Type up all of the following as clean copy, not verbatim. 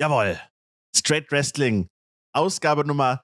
Jawohl. Straight Wrestling. Ausgabe Nummer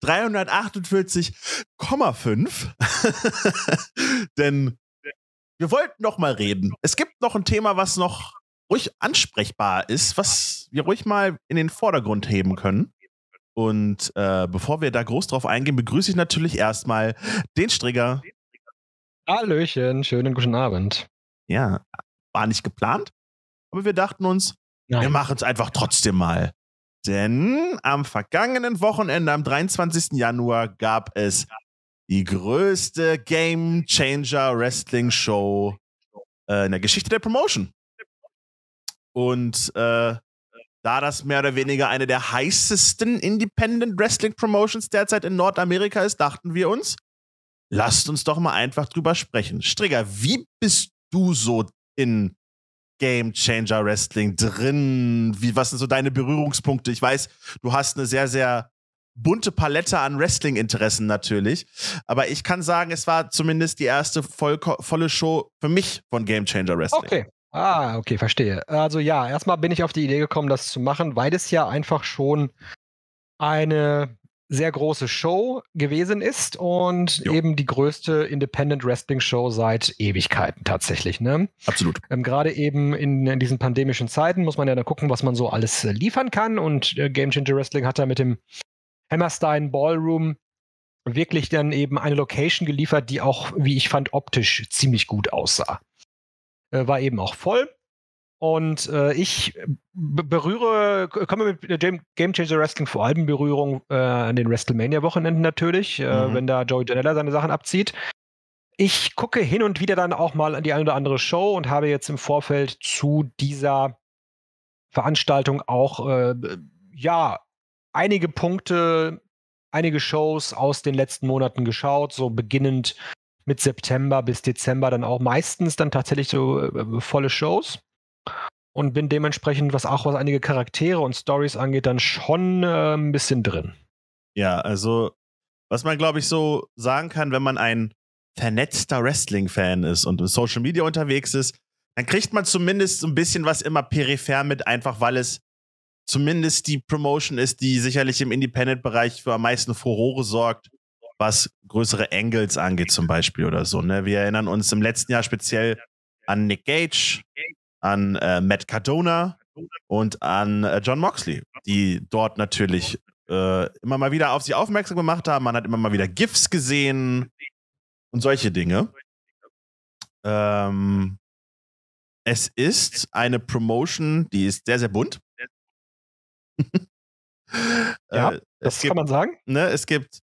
348,5. Denn wir wollten noch mal reden. Es gibt noch ein Thema, was noch ruhig ansprechbar ist, was wir ruhig mal in den Vordergrund heben können. Und bevor wir da groß drauf eingehen, begrüße ich natürlich erstmal den Strigger. Hallöchen, schönen guten Abend. Ja, war nicht geplant, aber wir dachten uns, wir machen es einfach trotzdem mal. Denn am vergangenen Wochenende, am 23. Januar, gab es die größte Game Changer Wrestling Show in der Geschichte der Promotion. Und da das mehr oder weniger eine der heißesten Independent Wrestling Promotions derzeit in Nordamerika ist, dachten wir uns, lasst uns doch mal einfach drüber sprechen. Strigger, wie bist du so in Game Changer Wrestling drin? Was sind so deine Berührungspunkte? Ich weiß, du hast eine sehr, sehr bunte Palette an Wrestling-Interessen natürlich. Aber ich kann sagen, es war zumindest die erste volle Show für mich von Game Changer Wrestling. Okay. Okay, verstehe. Also ja, erstmal bin ich auf die Idee gekommen, das zu machen, weil es ja einfach schon eine sehr große Show gewesen ist und eben die größte Independent Wrestling Show seit Ewigkeiten tatsächlich, ne? Absolut. Gerade eben in diesen pandemischen Zeiten muss man ja dann gucken, was man so alles liefern kann, und Game Changer Wrestling hat da mit dem Hammerstein Ballroom wirklich dann eben eine Location geliefert, die auch, wie ich fand, optisch ziemlich gut aussah. War eben auch voll. Und ich komme mit Game Changer Wrestling vor allem in Berührung an den WrestleMania-Wochenenden natürlich, wenn da Joey Janela seine Sachen abzieht. Ich gucke hin und wieder dann auch mal an die eine oder andere Show und habe jetzt im Vorfeld zu dieser Veranstaltung auch einige Punkte, einige Shows aus den letzten Monaten geschaut, so beginnend mit September bis Dezember dann auch meistens dann tatsächlich so volle Shows. Und bin dementsprechend, was einige Charaktere und Stories angeht, dann schon ein bisschen drin. Ja, also, was man, glaube ich, so sagen kann, wenn man ein vernetzter Wrestling-Fan ist und in Social Media unterwegs ist, dann kriegt man zumindest so ein bisschen was immer peripher mit, einfach weil es zumindest die Promotion ist, die sicherlich im Independent-Bereich für am meisten Furore sorgt, was größere Angles angeht zum Beispiel oder so. Ne? Wir erinnern uns im letzten Jahr speziell an Nick Gage, an Matt Cardona und an Jon Moxley, die dort natürlich immer mal wieder auf sie aufmerksam gemacht haben. Man hat immer mal wieder GIFs gesehen und solche Dinge. Es ist eine Promotion, die ist sehr, sehr bunt. Das kann man sagen. Ne, es gibt,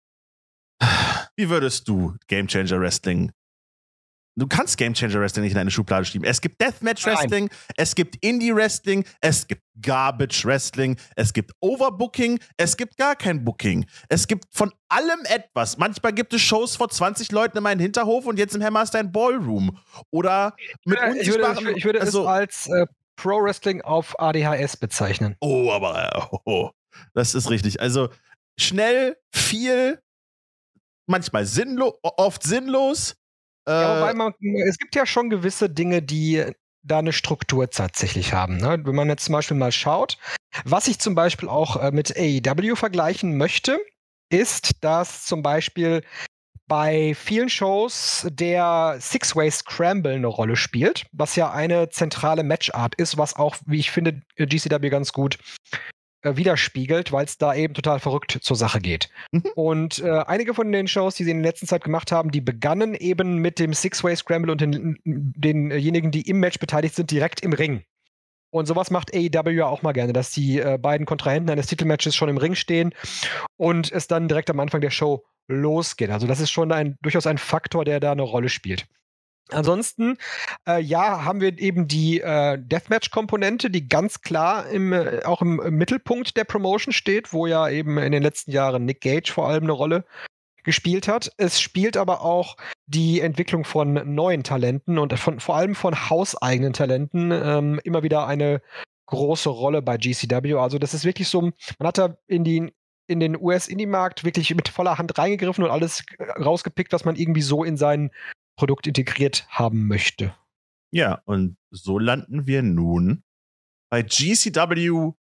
wie würdest du Game Changer Wrestling? Du kannst Game Changer Wrestling nicht in eine Schublade schieben. Es gibt Deathmatch Wrestling, es gibt Indie Wrestling, es gibt Garbage Wrestling, es gibt Overbooking, es gibt gar kein Booking. Es gibt von allem etwas. Manchmal gibt es Shows vor 20 Leuten in meinem Hinterhof und jetzt im Hammerstein Ballroom. Oder mit unsichtbaren... Ich würde es als Pro Wrestling auf ADHS bezeichnen. Oh, aber das ist richtig. Also schnell, viel, manchmal oft sinnlos. Ja, wobei es gibt ja schon gewisse Dinge, die da eine Struktur tatsächlich haben. Ne? Wenn man jetzt zum Beispiel mal schaut, was ich zum Beispiel auch mit AEW vergleichen möchte, ist, dass zum Beispiel bei vielen Shows der Six-Way Scramble eine Rolle spielt, was ja eine zentrale Matchart ist, was auch, wie ich finde, GCW ganz gut widerspiegelt, weil es da eben total verrückt zur Sache geht. Und einige von den Shows, die sie in der letzten Zeit gemacht haben, die begannen eben mit dem Six-Way Scramble und denjenigen, die im Match beteiligt sind, direkt im Ring. Und sowas macht AEW ja auch mal gerne, dass die beiden Kontrahenten eines Titelmatches schon im Ring stehen und es dann direkt am Anfang der Show losgeht. Also das ist schon durchaus ein Faktor, der da eine Rolle spielt. Ansonsten, haben wir eben die Deathmatch-Komponente, die ganz klar auch im Mittelpunkt der Promotion steht, wo ja eben in den letzten Jahren Nick Gage vor allem eine Rolle gespielt hat. Es spielt aber auch die Entwicklung von neuen Talenten und vor allem von hauseigenen Talenten immer wieder eine große Rolle bei GCW. Also das ist wirklich so, man hat da in den US-Indie-Markt wirklich mit voller Hand reingegriffen und alles rausgepickt, was man irgendwie so in sein Produkt integriert haben möchte. Ja, und so landen wir nun bei GCW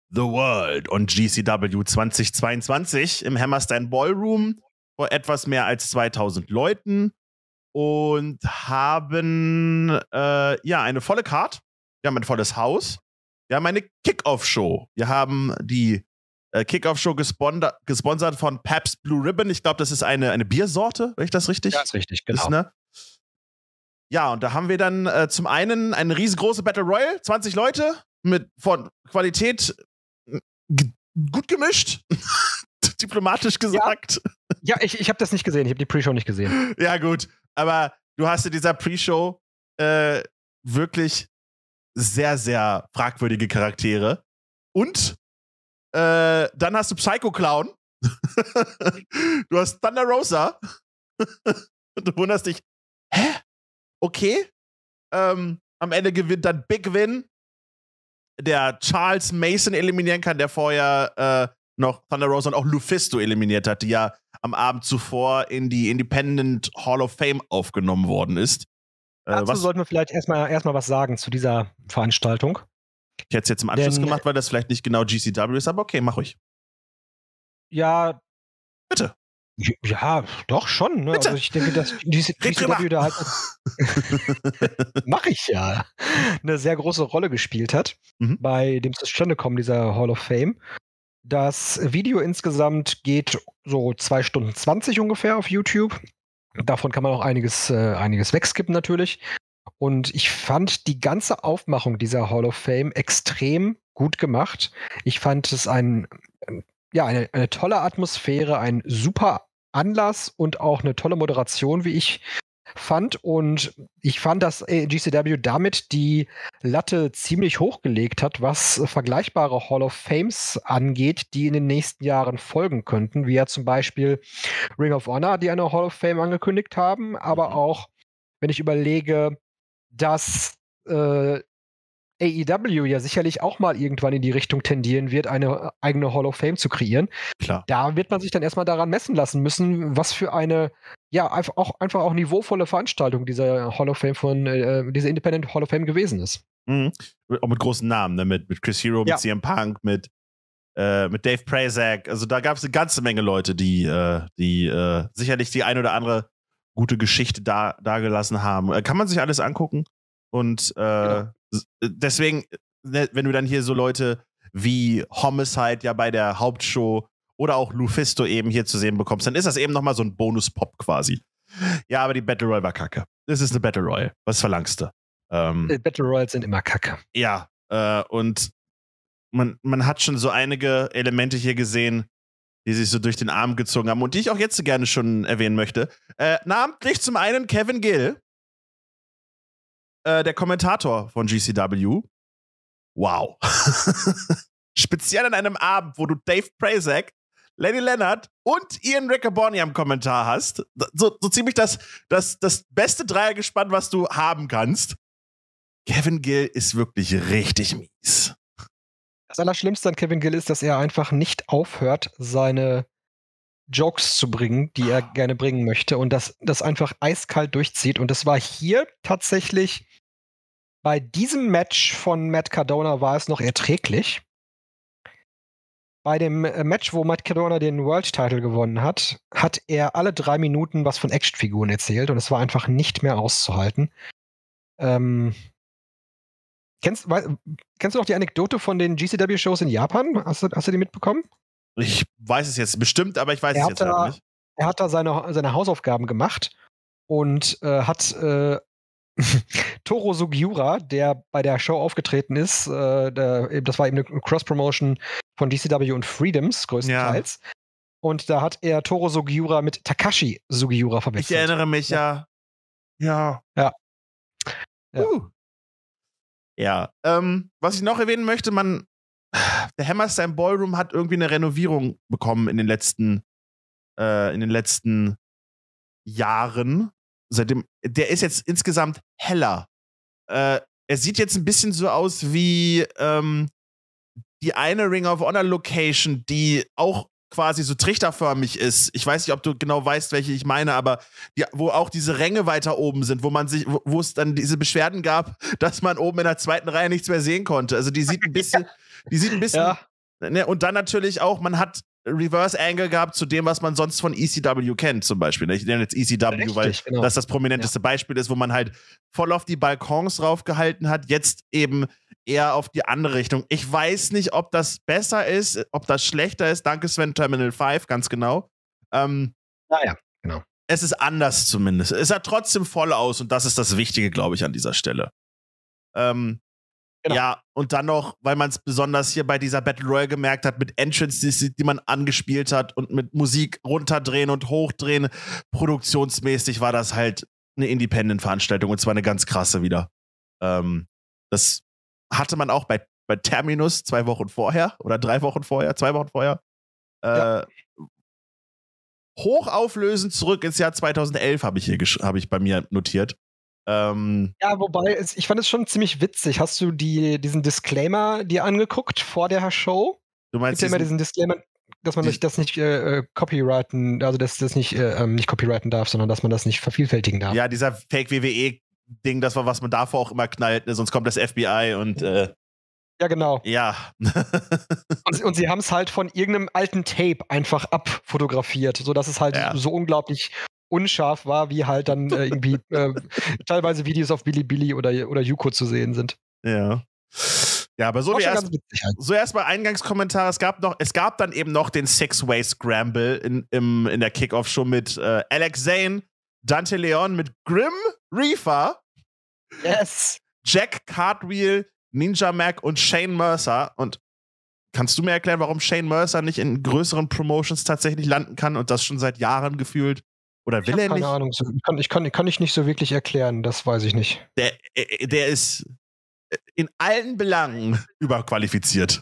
The World und GCW 2022 im Hammerstein Ballroom vor etwas mehr als 2000 Leuten und haben eine volle Card. Wir haben ein volles Haus. Wir haben eine Kickoff-Show. Wir haben die Kickoff-Show gesponsert von Pabst Blue Ribbon. Ich glaube, das ist eine Biersorte, wenn ich das richtig? Ja, ist richtig, genau. Ist, ne? Ja, und da haben wir dann zum einen eine riesengroße Battle Royale, 20 Leute von Qualität gut gemischt, diplomatisch gesagt. Ja, ich habe das nicht gesehen. Ich habe die Pre-Show nicht gesehen. Ja, gut. Aber du hast in dieser Pre-Show wirklich sehr, sehr fragwürdige Charaktere. Und dann hast du Psycho Clown. Du hast Thunder Rosa. Und du wunderst dich, hä? Okay. Am Ende gewinnt dann Big Win, der Charles Mason eliminieren kann, der vorher noch Thunder Rosa und auch Lufisto eliminiert hat, die ja am Abend zuvor in die Independent Hall of Fame aufgenommen worden ist. Dazu sollten wir vielleicht erstmal was sagen zu dieser Veranstaltung. Ich hätte es jetzt im Anschluss gemacht, weil das vielleicht nicht genau GCW ist, aber okay, mach ruhig. Ja. Bitte. Ja, doch schon. Ne? Also ich denke, dass GCW da halt mach ich ja, eine sehr große Rolle gespielt hat bei dem Zustandekommen dieser Hall of Fame. Das Video insgesamt geht so 2 Stunden 20 ungefähr auf YouTube. Davon kann man auch einiges wegskippen natürlich. Und ich fand die ganze Aufmachung dieser Hall of Fame extrem gut gemacht. Ich fand es eine tolle Atmosphäre, ein super Anlass und auch eine tolle Moderation, wie ich fand. Und ich fand, dass GCW damit die Latte ziemlich hochgelegt hat, was vergleichbare Hall of Fames angeht, die in den nächsten Jahren folgen könnten, wie ja zum Beispiel Ring of Honor, die eine Hall of Fame angekündigt haben, aber auch, wenn ich überlege, dass AEW ja sicherlich auch mal irgendwann in die Richtung tendieren wird, eine eigene Hall of Fame zu kreieren. Klar. Da wird man sich dann erstmal daran messen lassen müssen, was für eine, einfach auch niveauvolle Veranstaltung dieser Hall of Fame diese Independent Hall of Fame gewesen ist. Mhm. Auch mit großen Namen, ne? Mit Chris Hero, mit CM Punk, mit Dave Prazak. Also da gab es eine ganze Menge Leute, die sicherlich die ein oder andere gute Geschichte dagelassen haben. Kann man sich alles angucken. Und deswegen, wenn du dann hier so Leute wie Homicide ja bei der Hauptshow oder auch Lufisto eben hier zu sehen bekommst, dann ist das eben nochmal so ein Bonus-Pop quasi. Ja, aber die Battle Royale war kacke. Das ist eine Battle Royale. Was verlangst du? Battle Royals sind immer kacke. Ja, und man hat schon so einige Elemente hier gesehen, die sich so durch den Arm gezogen haben und die ich auch jetzt gerne schon erwähnen möchte. Namentlich zum einen Kevin Gill, der Kommentator von GCW. Wow. Speziell an einem Abend, wo du Dave Prazak, Lenny Leonard und Ian Riccaboni am Kommentar hast. So ziemlich das beste Dreiergespann, was du haben kannst. Kevin Gill ist wirklich richtig mies. Das Allerschlimmste an Kevin Gill ist, dass er einfach nicht aufhört, seine Jokes zu bringen, die er gerne bringen möchte und das einfach eiskalt durchzieht. Und das war hier tatsächlich bei diesem Match von Matt Cardona war es noch erträglich. Bei dem Match, wo Matt Cardona den World Title gewonnen hat, hat er alle 3 Minuten was von Actionfiguren erzählt und es war einfach nicht mehr auszuhalten. Kennst du noch die Anekdote von den GCW-Shows in Japan? Hast du die mitbekommen? Ich weiß es jetzt bestimmt, aber ich weiß es jetzt halt nicht. Er hat da seine Hausaufgaben gemacht und hat Toro Sugiura, der bei der Show aufgetreten ist, das war eben eine Cross-Promotion von GCW und Freedoms größtenteils. Ja. Und da hat er Toro Sugiura mit Takashi Sugiura verwechselt. Ich erinnere mich, ja. Ja. Ja. Was ich noch erwähnen möchte, der Hammerstein Ballroom hat irgendwie eine Renovierung bekommen in den letzten Jahren. Seitdem, der ist jetzt insgesamt heller. Er sieht jetzt ein bisschen so aus wie die eine Ring of Honor Location, die auch quasi so trichterförmig ist. Ich weiß nicht, ob du genau weißt, welche ich meine, aber wo auch diese Ränge weiter oben sind, wo es dann diese Beschwerden gab, dass man oben in der zweiten Reihe nichts mehr sehen konnte. Also die sieht ein bisschen Ne, und dann natürlich auch, man hat Reverse Angle gehabt zu dem, was man sonst von ECW kennt, zum Beispiel. Ich nenne jetzt ECW, Richtig, weil genau. das prominenteste Beispiel ist, wo man halt voll auf die Balkons raufgehalten hat, jetzt eben eher auf die andere Richtung. Ich weiß nicht, ob das besser ist, ob das schlechter ist. Danke, Sven, Terminal 5, ganz genau. Naja, genau. Es ist anders zumindest. Es sah trotzdem voll aus und das ist das Wichtige, glaube ich, an dieser Stelle. Genau. Ja, und dann noch, weil man es besonders hier bei dieser Battle Royale gemerkt hat, mit Entrances, die man angespielt hat und mit Musik runterdrehen und hochdrehen. Produktionsmäßig war das halt eine Independent-Veranstaltung und zwar eine ganz krasse wieder. Das hatte man auch bei Terminus 2 Wochen vorher oder 3 Wochen vorher, 2 Wochen vorher. Ja. Hochauflösend zurück ins Jahr 2011 habe ich bei mir notiert. Ja, wobei, ich fand es schon ziemlich witzig. Hast du diesen Disclaimer dir angeguckt vor der Show? Du meinst immer diesen Disclaimer, dass man sich das nicht copyrighten, also dass das nicht copyrighten darf, sondern dass man das nicht vervielfältigen darf. Ja, dieser Fake-WWE-Ding, das war, was man davor auch immer knallt, ne? Sonst kommt das FBI und ja, genau. Ja. und sie haben es halt von irgendeinem alten Tape einfach abfotografiert, sodass es halt so unglaublich unscharf war, wie halt dann irgendwie teilweise Videos auf Bilibili oder Yuko zu sehen sind. Ja. Ja, aber so erstmal Eingangskommentar. Es gab dann eben noch den Six-Way Scramble in der Kickoff-Show mit Alex Zane, Dante Leon mit Grim Reaper, Jack Cartwheel, Ninja Mac und Shane Mercer. Und kannst du mir erklären, warum Shane Mercer nicht in größeren Promotions tatsächlich landen kann und das schon seit Jahren gefühlt? Oder will er nicht? Keine Ahnung. Kann ich nicht so wirklich erklären, das weiß ich nicht. Der ist in allen Belangen überqualifiziert.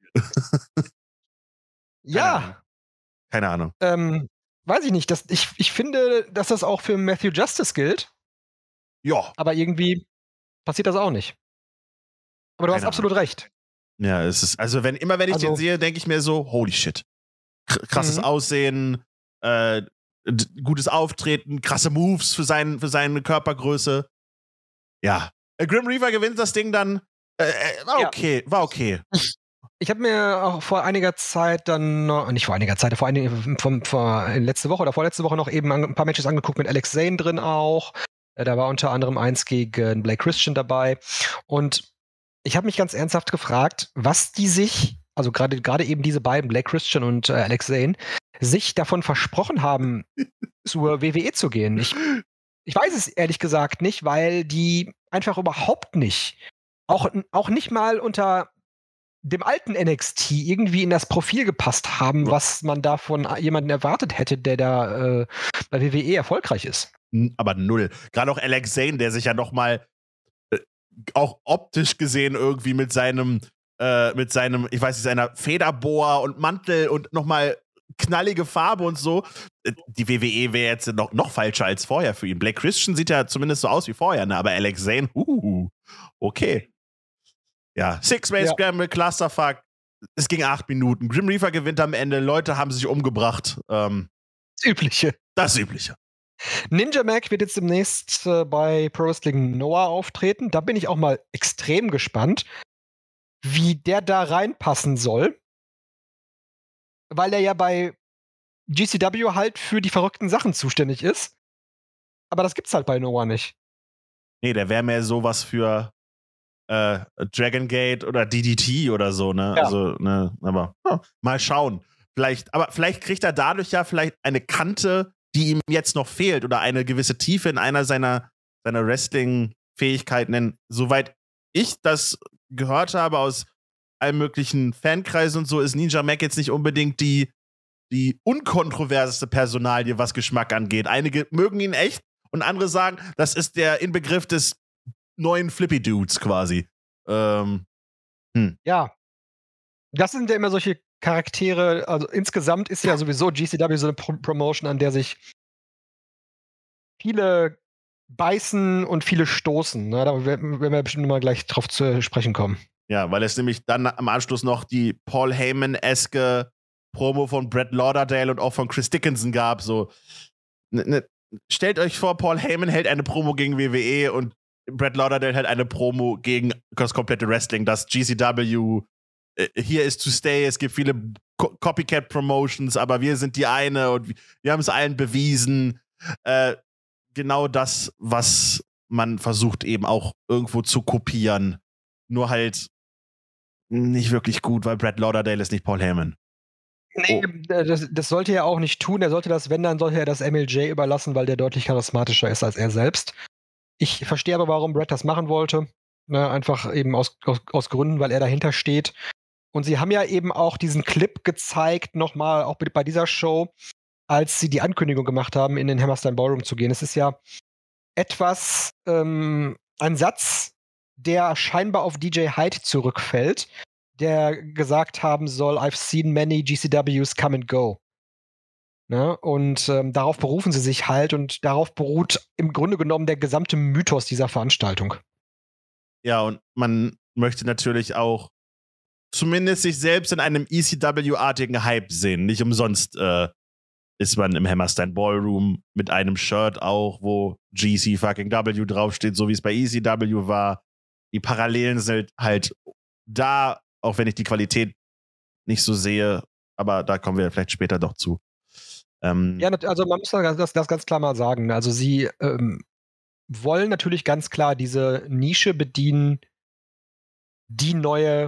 Ja. Keine Ahnung. Weiß ich nicht. Ich finde, dass das auch für Matthew Justice gilt. Ja. Aber irgendwie passiert das auch nicht. Aber du hast absolut recht. Ja, es ist, also wenn ich den sehe, denke ich mir so, holy shit. Krasses Aussehen, gutes Auftreten, krasse Moves für seine Körpergröße. Ja. Grim Reaper gewinnt das Ding dann. War okay. Ich habe mir auch vor einiger Zeit dann noch, nicht vor einiger Zeit, letzte Woche oder vorletzte Woche noch eben ein paar Matches angeguckt mit Alex Zane drin auch. Da war unter anderem eins gegen Blake Christian dabei. Und ich habe mich ganz ernsthaft gefragt, was die sich, also gerade eben diese beiden, Blake Christian und Alex Zane, sich davon versprochen haben, zur WWE zu gehen. Ich weiß es ehrlich gesagt nicht, weil die einfach überhaupt nicht, auch nicht mal unter dem alten NXT irgendwie in das Profil gepasst haben, was man da von jemandem erwartet hätte, der da bei WWE erfolgreich ist. Aber null. Gerade auch Alex Zane, der sich ja noch mal auch optisch gesehen irgendwie mit seinem, ich weiß nicht, seiner Federboa und Mantel und nochmal knallige Farbe und so. Die WWE wäre jetzt noch falscher als vorher für ihn. Blake Christian sieht ja zumindest so aus wie vorher, ne? Aber Alex Zane, okay. Ja, Six-Way Scramble, Clusterfuck. Es ging 8 Minuten. Grim Reaper gewinnt am Ende. Leute haben sich umgebracht. Das Übliche. Ninja Mac wird jetzt demnächst bei Pro Wrestling Noah auftreten. Da bin ich auch mal extrem gespannt, wie der da reinpassen soll. Weil er ja bei GCW halt für die verrückten Sachen zuständig ist. Aber das gibt's halt bei Noah nicht. Nee, der wäre mehr sowas für Dragon Gate oder DDT oder so, ne? Ja. Also, ne, aber mal schauen. Vielleicht kriegt er dadurch ja vielleicht eine Kante, die ihm jetzt noch fehlt oder eine gewisse Tiefe in einer seiner Wrestling-Fähigkeiten. Soweit ich das gehört habe aus allen möglichen Fankreisen und so, ist Ninja Mac jetzt nicht unbedingt die unkontroverseste Personalie, was Geschmack angeht. Einige mögen ihn echt und andere sagen, das ist der Inbegriff des neuen Flippy Dudes quasi. Ja. Das sind ja immer solche Charaktere, also insgesamt ist ja sowieso GCW so eine Promotion, an der sich viele beißen und viele stoßen. Ne? Da werden wir bestimmt mal gleich drauf zu sprechen kommen. Ja, weil es nämlich dann am Anschluss noch die Paul Heyman-eske Promo von Brett Lauderdale und auch von Chris Dickinson gab. So, stellt euch vor, Paul Heyman hält eine Promo gegen WWE und Brett Lauderdale hält eine Promo gegen das komplette Wrestling, das GCW hier ist to stay, es gibt viele Copycat-Promotions, aber wir sind die eine und wir haben es allen bewiesen. Genau das, was man versucht eben auch irgendwo zu kopieren, nur halt nicht wirklich gut, weil Brad Lauderdale ist nicht Paul Heyman. Nee, das sollte er auch nicht tun. Er sollte das, wenn, dann sollte er das MLJ überlassen, weil der deutlich charismatischer ist als er selbst. Ich verstehe aber, warum Brad das machen wollte. Ne, einfach eben aus Gründen, weil er dahinter steht. Und sie haben ja eben auch diesen Clip gezeigt, nochmal, auch bei dieser Show, als sie die Ankündigung gemacht haben, in den Hammerstein Ballroom zu gehen. Es ist ja etwas, ein Satz, der scheinbar auf DJ Hyde zurückfällt, der gesagt haben soll, I've seen many GCWs come and go. Ne? Und darauf berufen sie sich halt und darauf beruht im Grunde genommen der gesamte Mythos dieser Veranstaltung. Ja, und man möchte natürlich auch zumindest sich selbst in einem ECW-artigen Hype sehen. Nicht umsonst ist man im Hammerstein Ballroom mit einem Shirt auch, wo GC fucking W draufsteht, so wie es bei ECW war. Die Parallelen sind halt da, auch wenn ich die Qualität nicht so sehe, aber da kommen wir vielleicht später noch zu. Ja, also man muss das ganz klar mal sagen. Also sie wollen natürlich ganz klar diese Nische bedienen, die neue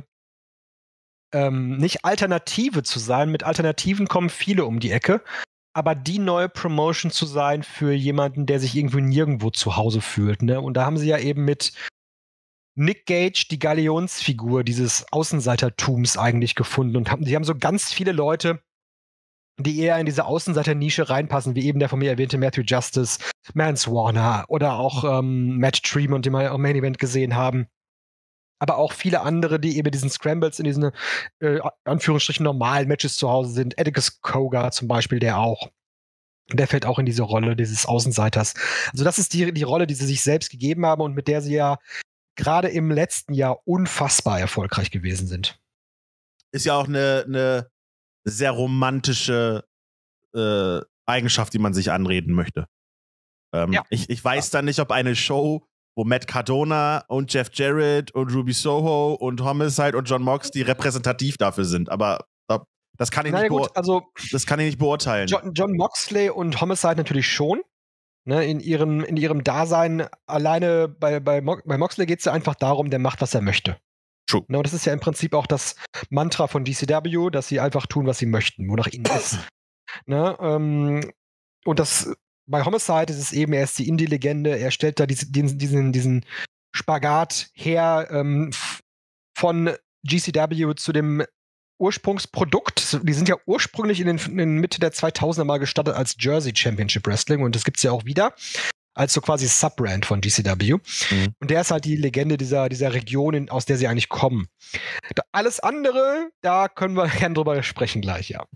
nicht Alternative zu sein. Mit Alternativen kommen viele um die Ecke, aber die neue Promotion zu sein für jemanden, der sich irgendwie nirgendwo zu Hause fühlt. Ne? Und da haben sie ja eben mit Nick Gage die Galionsfigur dieses Außenseitertums eigentlich gefunden und sie haben so ganz viele Leute, die eher in diese Außenseiter-Nische reinpassen, wie eben der von mir erwähnte Matthew Justice, Mance Warner oder auch Matt Tremont, den wir im Main Event gesehen haben. Aber auch viele andere, die eben diesen Scrambles in diesen Anführungsstrichen normalen Matches zu Hause sind. Atticus Koga zum Beispiel, der fällt auch in diese Rolle dieses Außenseiters. Also das ist die Rolle, die sie sich selbst gegeben haben und mit der sie ja gerade im letzten Jahr unfassbar erfolgreich gewesen sind. Ist ja auch eine sehr romantische Eigenschaft, die man sich anreden möchte. Ja. Ich weiß dann nicht, ob eine Show, wo Matt Cardona und Jeff Jarrett und Ruby Soho und Homicide und John Moxley repräsentativ dafür sind, aber das kann ich nicht beurteilen. John Moxley und Homicide natürlich schon. Ne, in ihrem Dasein alleine bei Moxley geht es ja einfach darum, der macht, was er möchte. True. Ne, und das ist ja im Prinzip auch das Mantra von GCW, dass sie einfach tun, was sie möchten, wonach ihnen ist. Ne, und das bei Homicide ist es eben, er ist die Indie-Legende, er stellt da diesen Spagat her von GCW zu dem Ursprungsprodukt. Die sind ja ursprünglich in den Mitte der 2000er mal gestartet als Jersey Championship Wrestling und das gibt's ja auch wieder als so quasi Subbrand von GCW. Mhm. Und der ist halt die Legende dieser Region, aus der sie eigentlich kommen. Alles andere, da können wir gerne drüber sprechen gleich, ja.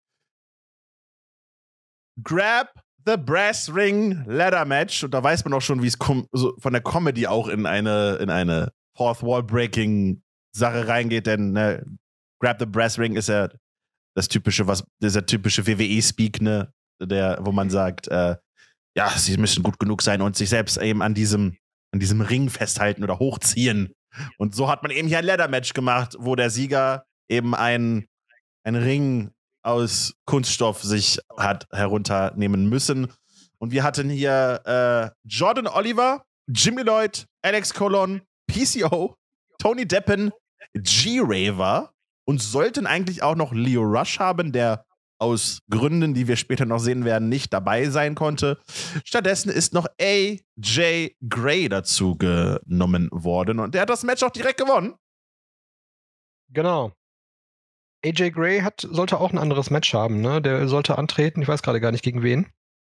Grab the Brass Ring Ladder Match. Und da weiß man auch schon, wie es so von der Comedy auch in eine Fourth Wall Breaking Sache reingeht, denn Grab the Brass Ring ist ja dieser typische WWE-Speak, ne, wo man sagt, ja, sie müssen gut genug sein und sich selbst eben an diesem Ring festhalten oder hochziehen. Und so hat man eben hier ein Ladder-Match gemacht, wo der Sieger eben einen Ring aus Kunststoff sich hat herunternehmen müssen. Und wir hatten hier Jordan Oliver, Jimmy Lloyd, Alex Colon, PCO, Tony Deppen, G-Raver und sollten eigentlich auch noch Leo Rush haben, der aus Gründen, die wir später noch sehen werden, nicht dabei sein konnte. Stattdessen ist noch AJ Gray dazu genommen worden und der hat das Match auch direkt gewonnen. Genau. AJ Gray sollte auch ein anderes Match haben, ne? Der sollte antreten, ich weiß gerade gar nicht gegen wen.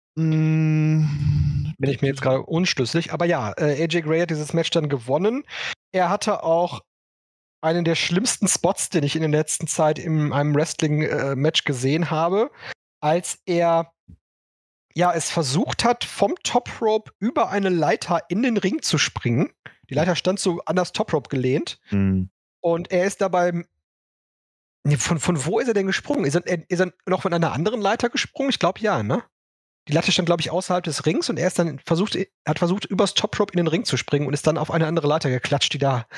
Bin ich mir jetzt gerade unschlüssig. Aber ja, AJ Gray hat dieses Match dann gewonnen. Er hatte auch einen der schlimmsten Spots, den ich in der letzten Zeit in einem Wrestling-Match gesehen habe, als er es versucht hat, vom Top Rope über eine Leiter in den Ring zu springen. Die Leiter stand so an das Top Rope gelehnt. Mhm. Und er ist dabei von wo ist er denn gesprungen? Ist er noch von einer anderen Leiter gesprungen? Ich glaube ja, ne? Die Leiter stand, glaube ich, außerhalb des Rings und er ist dann hat versucht, übers Top Rope in den Ring zu springen und ist dann auf eine andere Leiter geklatscht, die da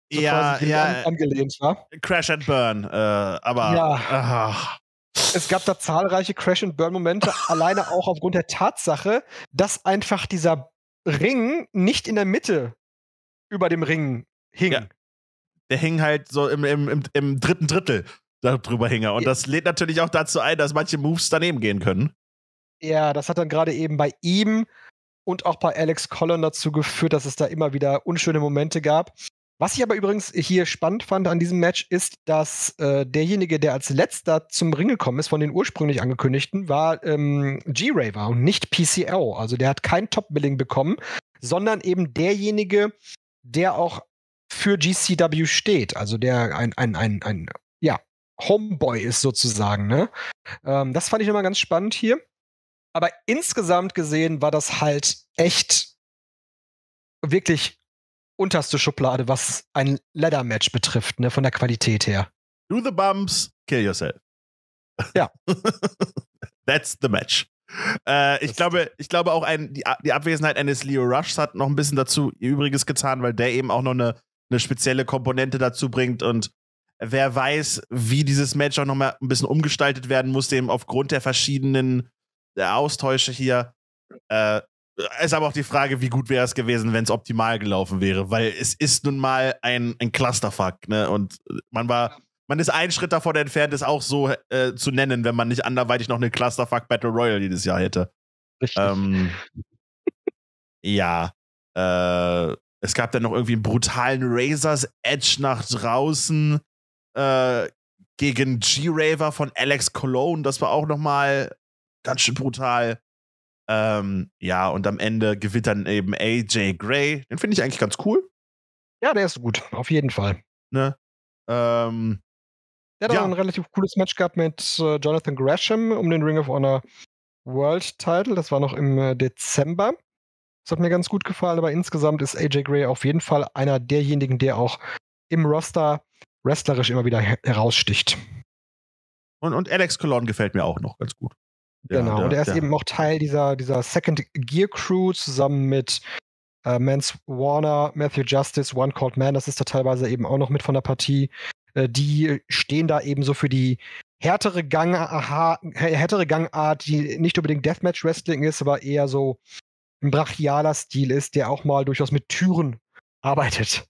so ja, quasi angelehnt war. Crash and Burn, aber ja. Es gab da zahlreiche Crash-and-Burn-Momente, alleine auch aufgrund der Tatsache, dass einfach dieser Ring nicht in der Mitte über dem Ring hing. Ja. Der hing halt so im dritten Drittel darüber hing er. Und das lädt natürlich auch dazu ein, dass manche Moves daneben gehen können. Ja, das hat dann gerade eben bei ihm und auch bei Alex Colon dazu geführt, dass es da immer wieder unschöne Momente gab. Was ich aber übrigens hier spannend fand an diesem Match, ist, dass derjenige, der als letzter zum Ring gekommen ist, von den ursprünglich angekündigten, war G-Raver und nicht PCO. Also der hat kein Top-Billing bekommen, sondern eben derjenige, der auch für GCW steht. Also der ein Homeboy ist sozusagen. Ne? Das fand ich nochmal ganz spannend hier. Aber insgesamt gesehen war das halt echt wirklich unterste Schublade, was ein Ladder-Match betrifft, ne, von der Qualität her. Do the bumps, kill yourself. Ja. That's the match. Ich glaube auch die Abwesenheit eines Lio Rushs hat noch ein bisschen dazu Übriges getan, weil der eben auch noch eine spezielle Komponente dazu bringt und wer weiß, wie dieses Match auch noch mal ein bisschen umgestaltet werden muss, eben aufgrund der verschiedenen Austausche hier. Ist aber auch die Frage, wie gut wäre es gewesen, wenn es optimal gelaufen wäre, weil es ist nun mal ein Clusterfuck, ne? Und man ist einen Schritt davon entfernt, es auch so zu nennen, wenn man nicht anderweitig noch eine Clusterfuck Battle Royale dieses Jahr hätte. Richtig. Ja. Es gab dann noch irgendwie einen brutalen Razor's Edge nach draußen gegen G-Raver von Alex Colon. Das war auch noch mal ganz schön brutal. Ja, und am Ende gewinnt dann eben AJ Gray. Den finde ich eigentlich ganz cool. Ja, der ist gut, auf jeden Fall. Ne? Der hat auch ein relativ cooles Match gehabt mit Jonathan Gresham um den Ring of Honor World Title. Das war noch im Dezember. Das hat mir ganz gut gefallen, aber insgesamt ist AJ Gray auf jeden Fall einer derjenigen, der auch im Roster wrestlerisch immer wieder heraussticht. Und Alex Colon gefällt mir auch noch ganz gut. Genau, und er ist eben auch Teil dieser Second Gear Crew zusammen mit Mance Warner, Matthew Justice, One Called Man, das ist da teilweise eben auch noch mit von der Partie. Die stehen da eben so für die härtere Gangart, die nicht unbedingt Deathmatch Wrestling ist, aber eher so ein brachialer Stil ist, der auch mal durchaus mit Türen arbeitet.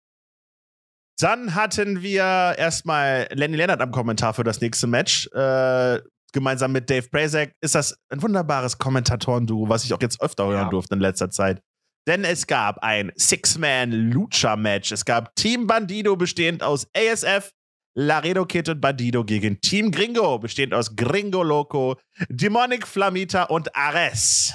Dann hatten wir erstmal Lenny Leonard am Kommentar für das nächste Match. Gemeinsam mit Dave Prazak ist das ein wunderbares Kommentatoren-Duo, was ich auch jetzt öfter hören durfte in letzter Zeit. Denn es gab ein Six-Man-Lucha-Match. Es gab Team Bandido bestehend aus ASF, Laredo Kid und Bandido gegen Team Gringo bestehend aus Gringo Loco, Demonic Flamita und Ares.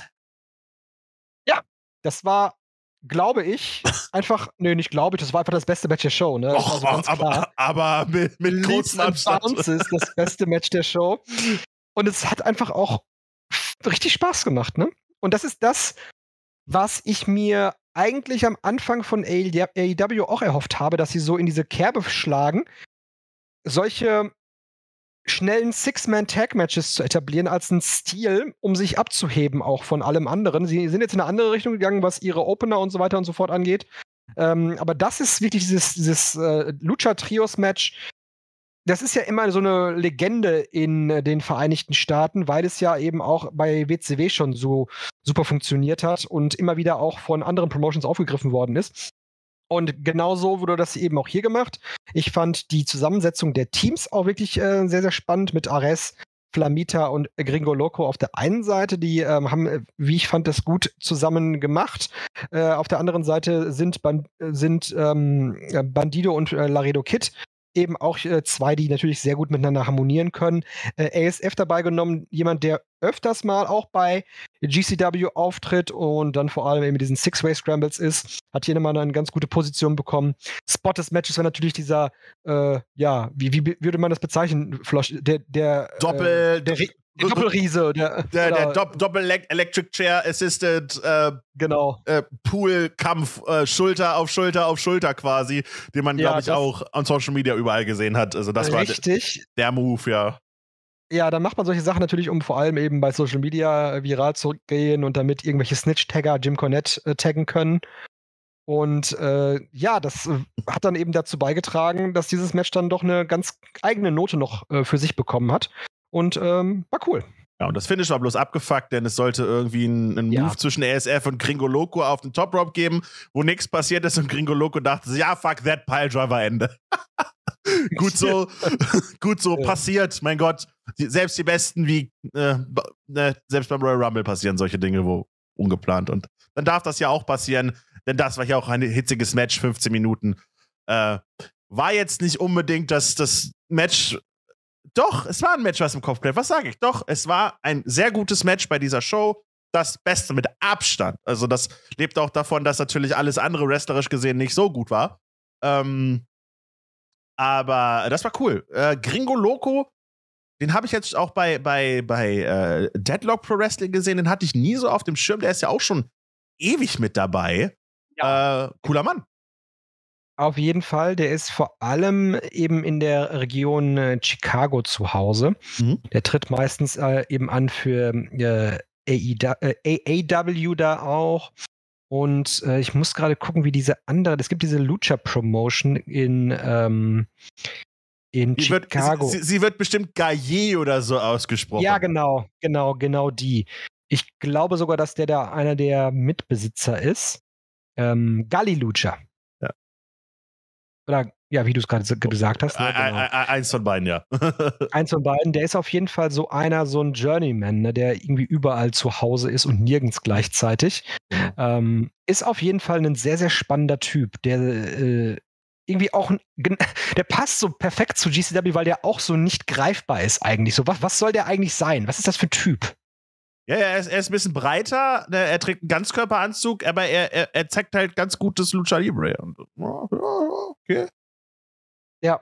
Ja, das war, glaube ich, einfach, das war einfach das beste Match der Show, ne? Aber mit großem Abstand. Das ist das beste Match der Show. Und es hat einfach auch richtig Spaß gemacht, ne? Und das ist das, was ich mir eigentlich am Anfang von AEW auch erhofft habe, dass sie so in diese Kerbe schlagen, solche schnellen Six-Man-Tag-Matches zu etablieren als ein Stil, um sich abzuheben auch von allem anderen. Sie sind jetzt in eine andere Richtung gegangen, was ihre Opener und so weiter und so fort angeht. Aber das ist wirklich dieses Lucha-Trios-Match. Das ist ja immer so eine Legende in den Vereinigten Staaten, weil es ja eben auch bei WCW schon so super funktioniert hat und immer wieder auch von anderen Promotions aufgegriffen worden ist. Und genauso wurde das eben auch hier gemacht. Ich fand die Zusammensetzung der Teams auch wirklich sehr, sehr spannend mit Ares, Flamita und Gringo Loco auf der einen Seite. Die haben, wie ich fand, das gut zusammen gemacht. Auf der anderen Seite sind Bandido und Laredo Kid eben auch zwei, die natürlich sehr gut miteinander harmonieren können. ASF dabei genommen, jemand, der öfters mal auch bei GCW auftritt und dann vor allem eben mit diesen Six-Way-Scrambles ist, hat hier nochmal eine ganz gute Position bekommen. Spot des Matches war natürlich dieser, wie würde man das bezeichnen, Flosch? Der Doppelriese. Der Doppel-Electric Chair Assisted Pool-Kampf, Schulter auf Schulter auf Schulter quasi, den man, glaube ich, auch an Social Media überall gesehen hat. Also das war der Move, ja. Ja, dann macht man solche Sachen natürlich, um vor allem eben bei Social Media viral zu gehen und damit irgendwelche Snitch-Tagger Jim Cornette taggen können. Und das hat dann eben dazu beigetragen, dass dieses Match dann doch eine ganz eigene Note noch für sich bekommen hat. Und war cool. Ja, und das Finish war bloß abgefuckt, denn es sollte irgendwie einen Move zwischen ASF und Gringo Loco auf den Top Rope geben, wo nichts passiert ist und Gringo Loco dachte, ja, fuck that, Piledriver Ende. gut so, passiert, mein Gott. Selbst die Besten selbst beim Royal Rumble passieren solche Dinge, wo ungeplant. Und dann darf das ja auch passieren, denn das war ja auch ein hitziges Match, 15 Minuten. War jetzt nicht unbedingt das Match. Doch, es war ein Match, was im Kopf bleibt. Was sage ich? Doch, es war ein sehr gutes Match bei dieser Show. Das Beste mit Abstand. Also das lebt auch davon, dass natürlich alles andere wrestlerisch gesehen nicht so gut war. Aber das war cool. Gringo Loco, den habe ich jetzt auch bei Deadlock Pro Wrestling gesehen. Den hatte ich nie so auf dem Schirm. Der ist ja auch schon ewig mit dabei. Ja. Cooler Mann. Auf jeden Fall, der ist vor allem eben in der Region Chicago zu Hause. Der tritt meistens eben an für AEW da auch. Und ich muss gerade gucken, wie es gibt diese Lucha-Promotion in Chicago. Sie wird bestimmt Gaillé oder so ausgesprochen. Ja, genau die. Ich glaube sogar, dass der da einer der Mitbesitzer ist. Gully Lucha. Oder, ja, wie du es gerade gesagt hast. Ne? Genau. Eins von beiden, ja. Eins von beiden. Der ist auf jeden Fall so ein Journeyman, ne, der irgendwie überall zu Hause ist und nirgends gleichzeitig. Ist auf jeden Fall ein sehr, sehr spannender Typ, der irgendwie auch, der passt so perfekt zu GCW, weil der auch so nicht greifbar ist eigentlich. So, was soll der eigentlich sein? Was ist das für ein Typ? Ja, er ist ein bisschen breiter, er trägt einen Ganzkörperanzug, aber er zeigt halt ganz gutes Lucha Libre. Okay. Ja.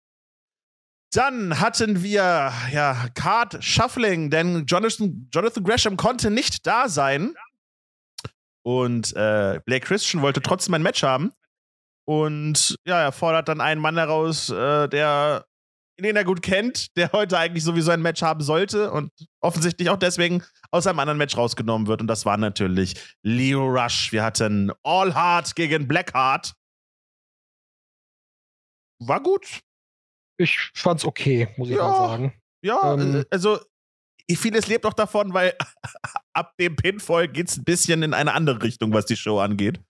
Dann hatten wir Card Shuffling, denn Jonathan Gresham konnte nicht da sein. Und Blake Christian wollte trotzdem ein Match haben. Und er fordert dann einen Mann heraus, den er gut kennt, der heute eigentlich sowieso ein Match haben sollte und offensichtlich auch deswegen aus einem anderen Match rausgenommen wird. Und das war natürlich Lio Rush. Wir hatten All Heart gegen Blackheart. War gut. Ich fand's okay, muss ich mal sagen. Ja, also vieles lebt auch davon, weil ab dem Pinfall geht's ein bisschen in eine andere Richtung, was die Show angeht.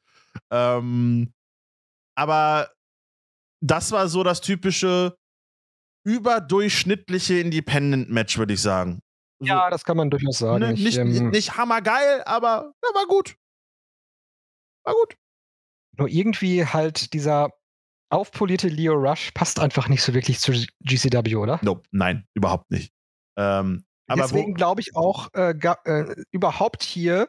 Aber das war so das typische überdurchschnittliche Independent-Match, würde ich sagen. Ja, das kann man durchaus sagen. Ne, nicht hammergeil, aber war gut. War gut. Nur irgendwie halt dieser aufpolierte Lio Rush passt einfach nicht so wirklich zu GCW, oder? Nope, nein, überhaupt nicht. Aber deswegen glaube ich auch überhaupt hier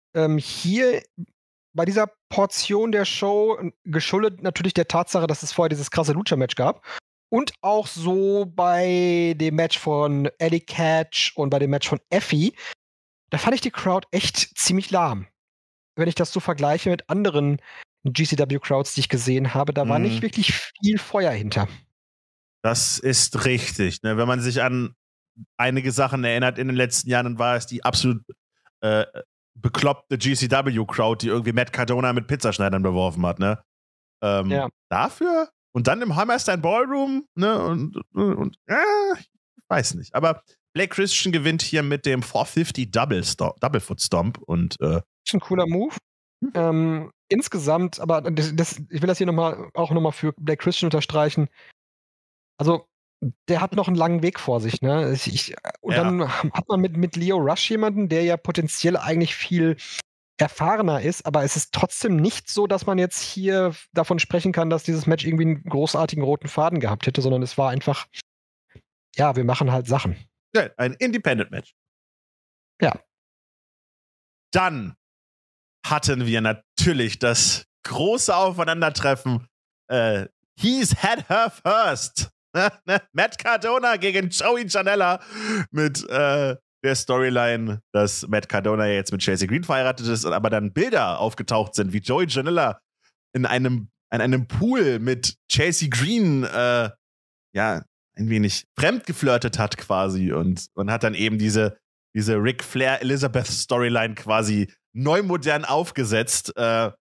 bei dieser Portion der Show, geschuldet natürlich der Tatsache, dass es vorher dieses krasse Lucha-Match gab, und auch so bei dem Match von Eddie Catch und bei dem Match von Effie, da fand ich die Crowd echt ziemlich lahm. Wenn ich das so vergleiche mit anderen GCW-Crowds, die ich gesehen habe, da war nicht wirklich viel Feuer hinter. Das ist richtig. Ne? Wenn man sich an einige Sachen erinnert in den letzten Jahren, dann war es die absolut bekloppte GCW-Crowd, die irgendwie Matt Cardona mit Pizzaschneidern beworfen hat. Ne? Dafür? Und dann im Hammerstein Ballroom, ne? Und ich weiß nicht. Aber Blake Christian gewinnt hier mit dem 450 Double Foot Stomp und ist ein cooler Move. Insgesamt, aber ich will das hier auch nochmal für Blake Christian unterstreichen. Also, der hat noch einen langen Weg vor sich, ne? Dann hat man mit Lio Rush jemanden, der ja potenziell eigentlich viel erfahrener ist, aber es ist trotzdem nicht so, dass man jetzt hier davon sprechen kann, dass dieses Match irgendwie einen großartigen roten Faden gehabt hätte, sondern es war einfach, wir machen halt Sachen. Ja, ein Independent-Match. Ja. Dann hatten wir natürlich das große Aufeinandertreffen. He's had her first. Matt Cardona gegen Joey Janela mit der Storyline, dass Matt Cardona jetzt mit Chelsea Green verheiratet ist, aber dann Bilder aufgetaucht sind, wie Joey Janela in einem Pool mit Chelsea Green ein wenig fremdgeflirtet hat quasi und hat dann eben diese Ric Flair Elizabeth Storyline quasi neu modern aufgesetzt.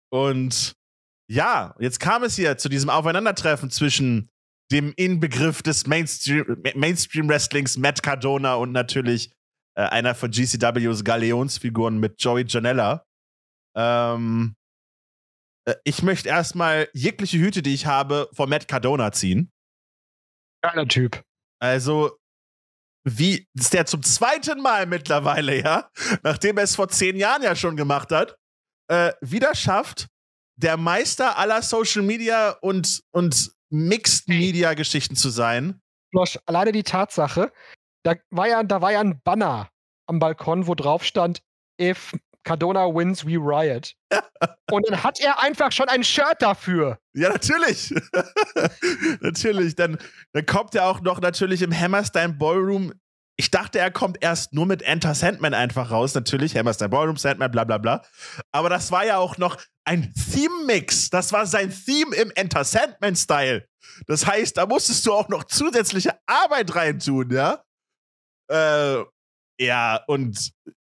Und ja, jetzt kam es hier zu diesem Aufeinandertreffen zwischen dem Inbegriff des Mainstream-Wrestlings, Matt Cardona, und natürlich einer von GCWs Galeonsfiguren mit Joey Janela. Ich möchte erstmal jegliche Hüte, die ich habe, vor Matt Cardona ziehen. Geiler Typ. Also, wie ist der zum zweiten Mal mittlerweile, ja, nachdem er es vor 10 Jahren ja schon gemacht hat, wieder schafft, der Meister aller Social Media und Mixed Media Geschichten zu sein. Josh, alleine die Tatsache, da war ja ein Banner am Balkon, wo drauf stand, if Cardona wins, we riot. Und dann hat er einfach schon ein Shirt dafür. Ja, natürlich. Natürlich. Dann kommt er auch noch natürlich im Hammerstein Ballroom. Ich dachte, er kommt erst nur mit Enter Sandman einfach raus. Natürlich, Hammerstein Ballroom, Sandman, bla bla bla. Aber das war ja auch noch ein Theme-Mix. Das war sein Theme im Enter Sandman-Style. Das heißt, da musstest du auch noch zusätzliche Arbeit reintun, ja? Ja, und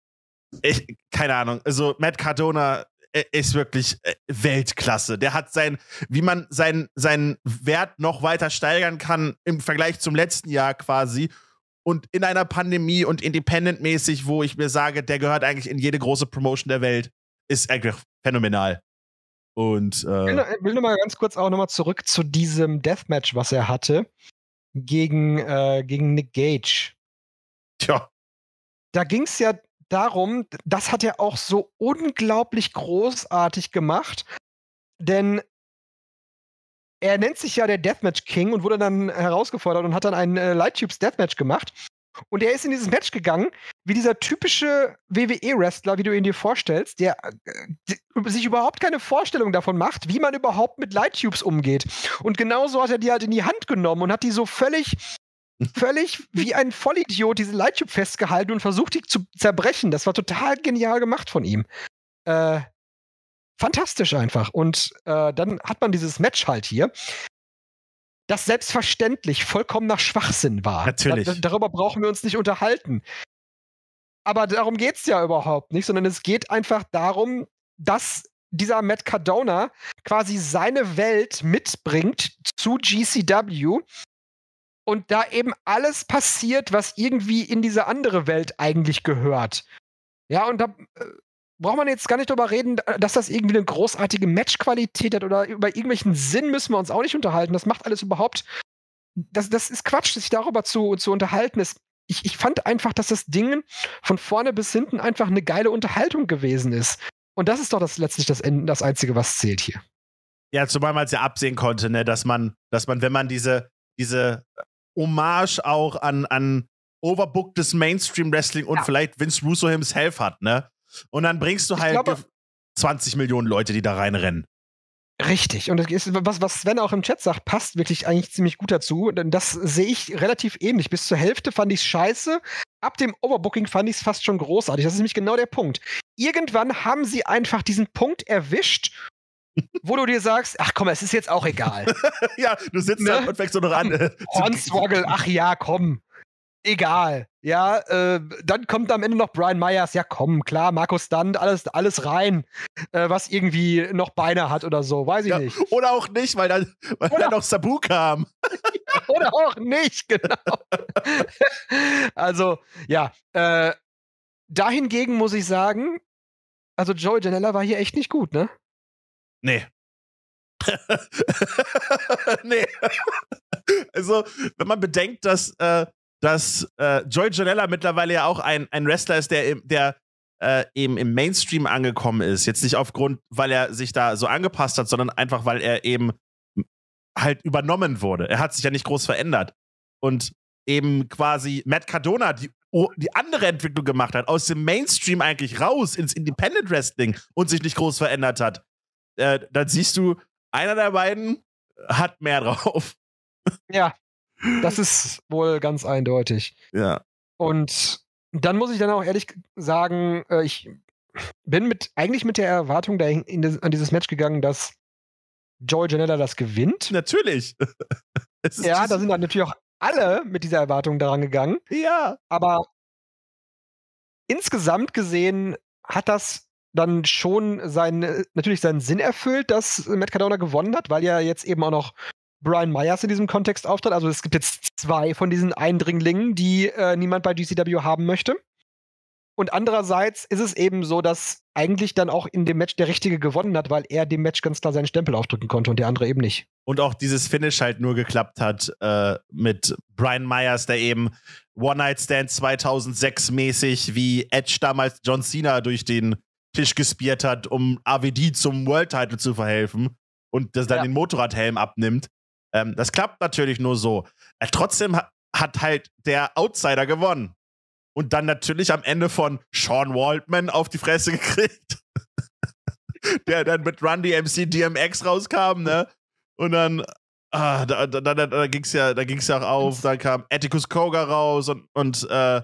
keine Ahnung. Also, Matt Cardona ist wirklich Weltklasse. Der hat wie man seinen Wert noch weiter steigern kann im Vergleich zum letzten Jahr quasi. Und in einer Pandemie und independent-mäßig, wo ich mir sage, der gehört eigentlich in jede große Promotion der Welt, ist eigentlich phänomenal. Und ich will noch mal ganz kurz auch noch mal zurück zu diesem Deathmatch, was er hatte gegen Nick Gage. Tja. Da ging es ja darum, das hat er auch so unglaublich großartig gemacht, denn er nennt sich ja der Deathmatch King und wurde dann herausgefordert und hat dann ein Light Tubes Deathmatch gemacht. Und er ist in dieses Match gegangen, wie dieser typische WWE-Wrestler, wie du ihn dir vorstellst, der sich überhaupt keine Vorstellung davon macht, wie man überhaupt mit Light Tubes umgeht. Und genauso hat er die halt in die Hand genommen und hat die so völlig wie ein Vollidiot diese Light Tube festgehalten und versucht, die zu zerbrechen. Das war total genial gemacht von ihm. Fantastisch einfach. Und dann hat man dieses Match halt hier, das selbstverständlich vollkommener Schwachsinn war. Natürlich. Darüber brauchen wir uns nicht unterhalten. Aber darum geht's ja überhaupt nicht, sondern es geht einfach darum, dass dieser Matt Cardona quasi seine Welt mitbringt zu GCW und da eben alles passiert, was irgendwie in diese andere Welt eigentlich gehört. Ja, und da braucht man jetzt gar nicht drüber reden, dass das irgendwie eine großartige Matchqualität hat oder über irgendwelchen Sinn müssen wir uns auch nicht unterhalten. Das macht alles überhaupt. Das ist Quatsch, sich darüber zu unterhalten. Ich fand einfach, dass das Ding von vorne bis hinten einfach eine geile Unterhaltung gewesen ist. Und das ist doch letztlich das Einzige, was zählt hier. Ja, zumal man es ja absehen konnte, ne, dass man, wenn man diese Hommage auch an overbooktes Mainstream-Wrestling und vielleicht Vince Russo himself hat, ne? Und dann bringst du halt 20 Millionen Leute, die da reinrennen. Richtig. Und das ist, was Sven auch im Chat sagt, passt wirklich eigentlich ziemlich gut dazu. Denn das sehe ich relativ ähnlich. Bis zur Hälfte fand ich es scheiße. Ab dem Overbooking fand ich es fast schon großartig. Das ist nämlich genau der Punkt. Irgendwann haben sie einfach diesen Punkt erwischt, wo du dir sagst, ach komm, es ist jetzt auch egal. Ja, du sitzt da und fängst nur noch an. Hornswoggle, ach ja, komm. Egal. Ja, dann kommt am Ende noch Brian Myers. Ja, komm, klar, Markus Stunt, alles rein, was irgendwie noch Beine hat oder so, weiß ich nicht. Oder auch nicht, weil dann noch Sabu kam. Oder auch nicht, genau. Also, ja, dahingegen muss ich sagen, also Joey Janela war hier echt nicht gut, ne? Nee. Nee. Also, wenn man bedenkt, dass Joey Janela mittlerweile ja auch ein Wrestler ist, der eben im Mainstream angekommen ist. Jetzt nicht aufgrund, weil er sich da so angepasst hat, sondern einfach, weil er eben halt übernommen wurde. Er hat sich ja nicht groß verändert. Und eben quasi Matt Cardona die andere Entwicklung gemacht hat, aus dem Mainstream eigentlich raus ins Independent Wrestling und sich nicht groß verändert hat. Dann siehst du, einer der beiden hat mehr drauf. Ja. Das ist wohl ganz eindeutig. Ja. Und dann muss ich dann auch ehrlich sagen, ich bin eigentlich mit der Erwartung an dieses Match gegangen, dass Joey Janela das gewinnt. Natürlich. Ja, da sind dann natürlich auch alle mit dieser Erwartung daran gegangen. Ja. Aber insgesamt gesehen hat das dann schon natürlich seinen Sinn erfüllt, dass Matt Cardona gewonnen hat, weil ja jetzt eben auch noch Brian Myers in diesem Kontext auftritt. Also es gibt jetzt 2 von diesen Eindringlingen, die niemand bei GCW haben möchte. Und andererseits ist es eben so, dass eigentlich dann auch in dem Match der Richtige gewonnen hat, weil er dem Match ganz klar seinen Stempel aufdrücken konnte und der andere eben nicht. Und auch dieses Finish halt nur geklappt hat mit Brian Myers, der eben One-Night-Stand 2006 mäßig wie Edge damals John Cena durch den Tisch gespiert hat, um AVD zum World-Title zu verhelfen und das dann den Motorradhelm abnimmt. Das klappt natürlich nur so. Trotzdem hat halt der Outsider gewonnen. Und dann natürlich am Ende von Sean Waltman auf die Fresse gekriegt. Der dann mit Run DMC DMX rauskam, ne? Und dann, da ging's ja auch auf, dann kam Atticus Koga raus und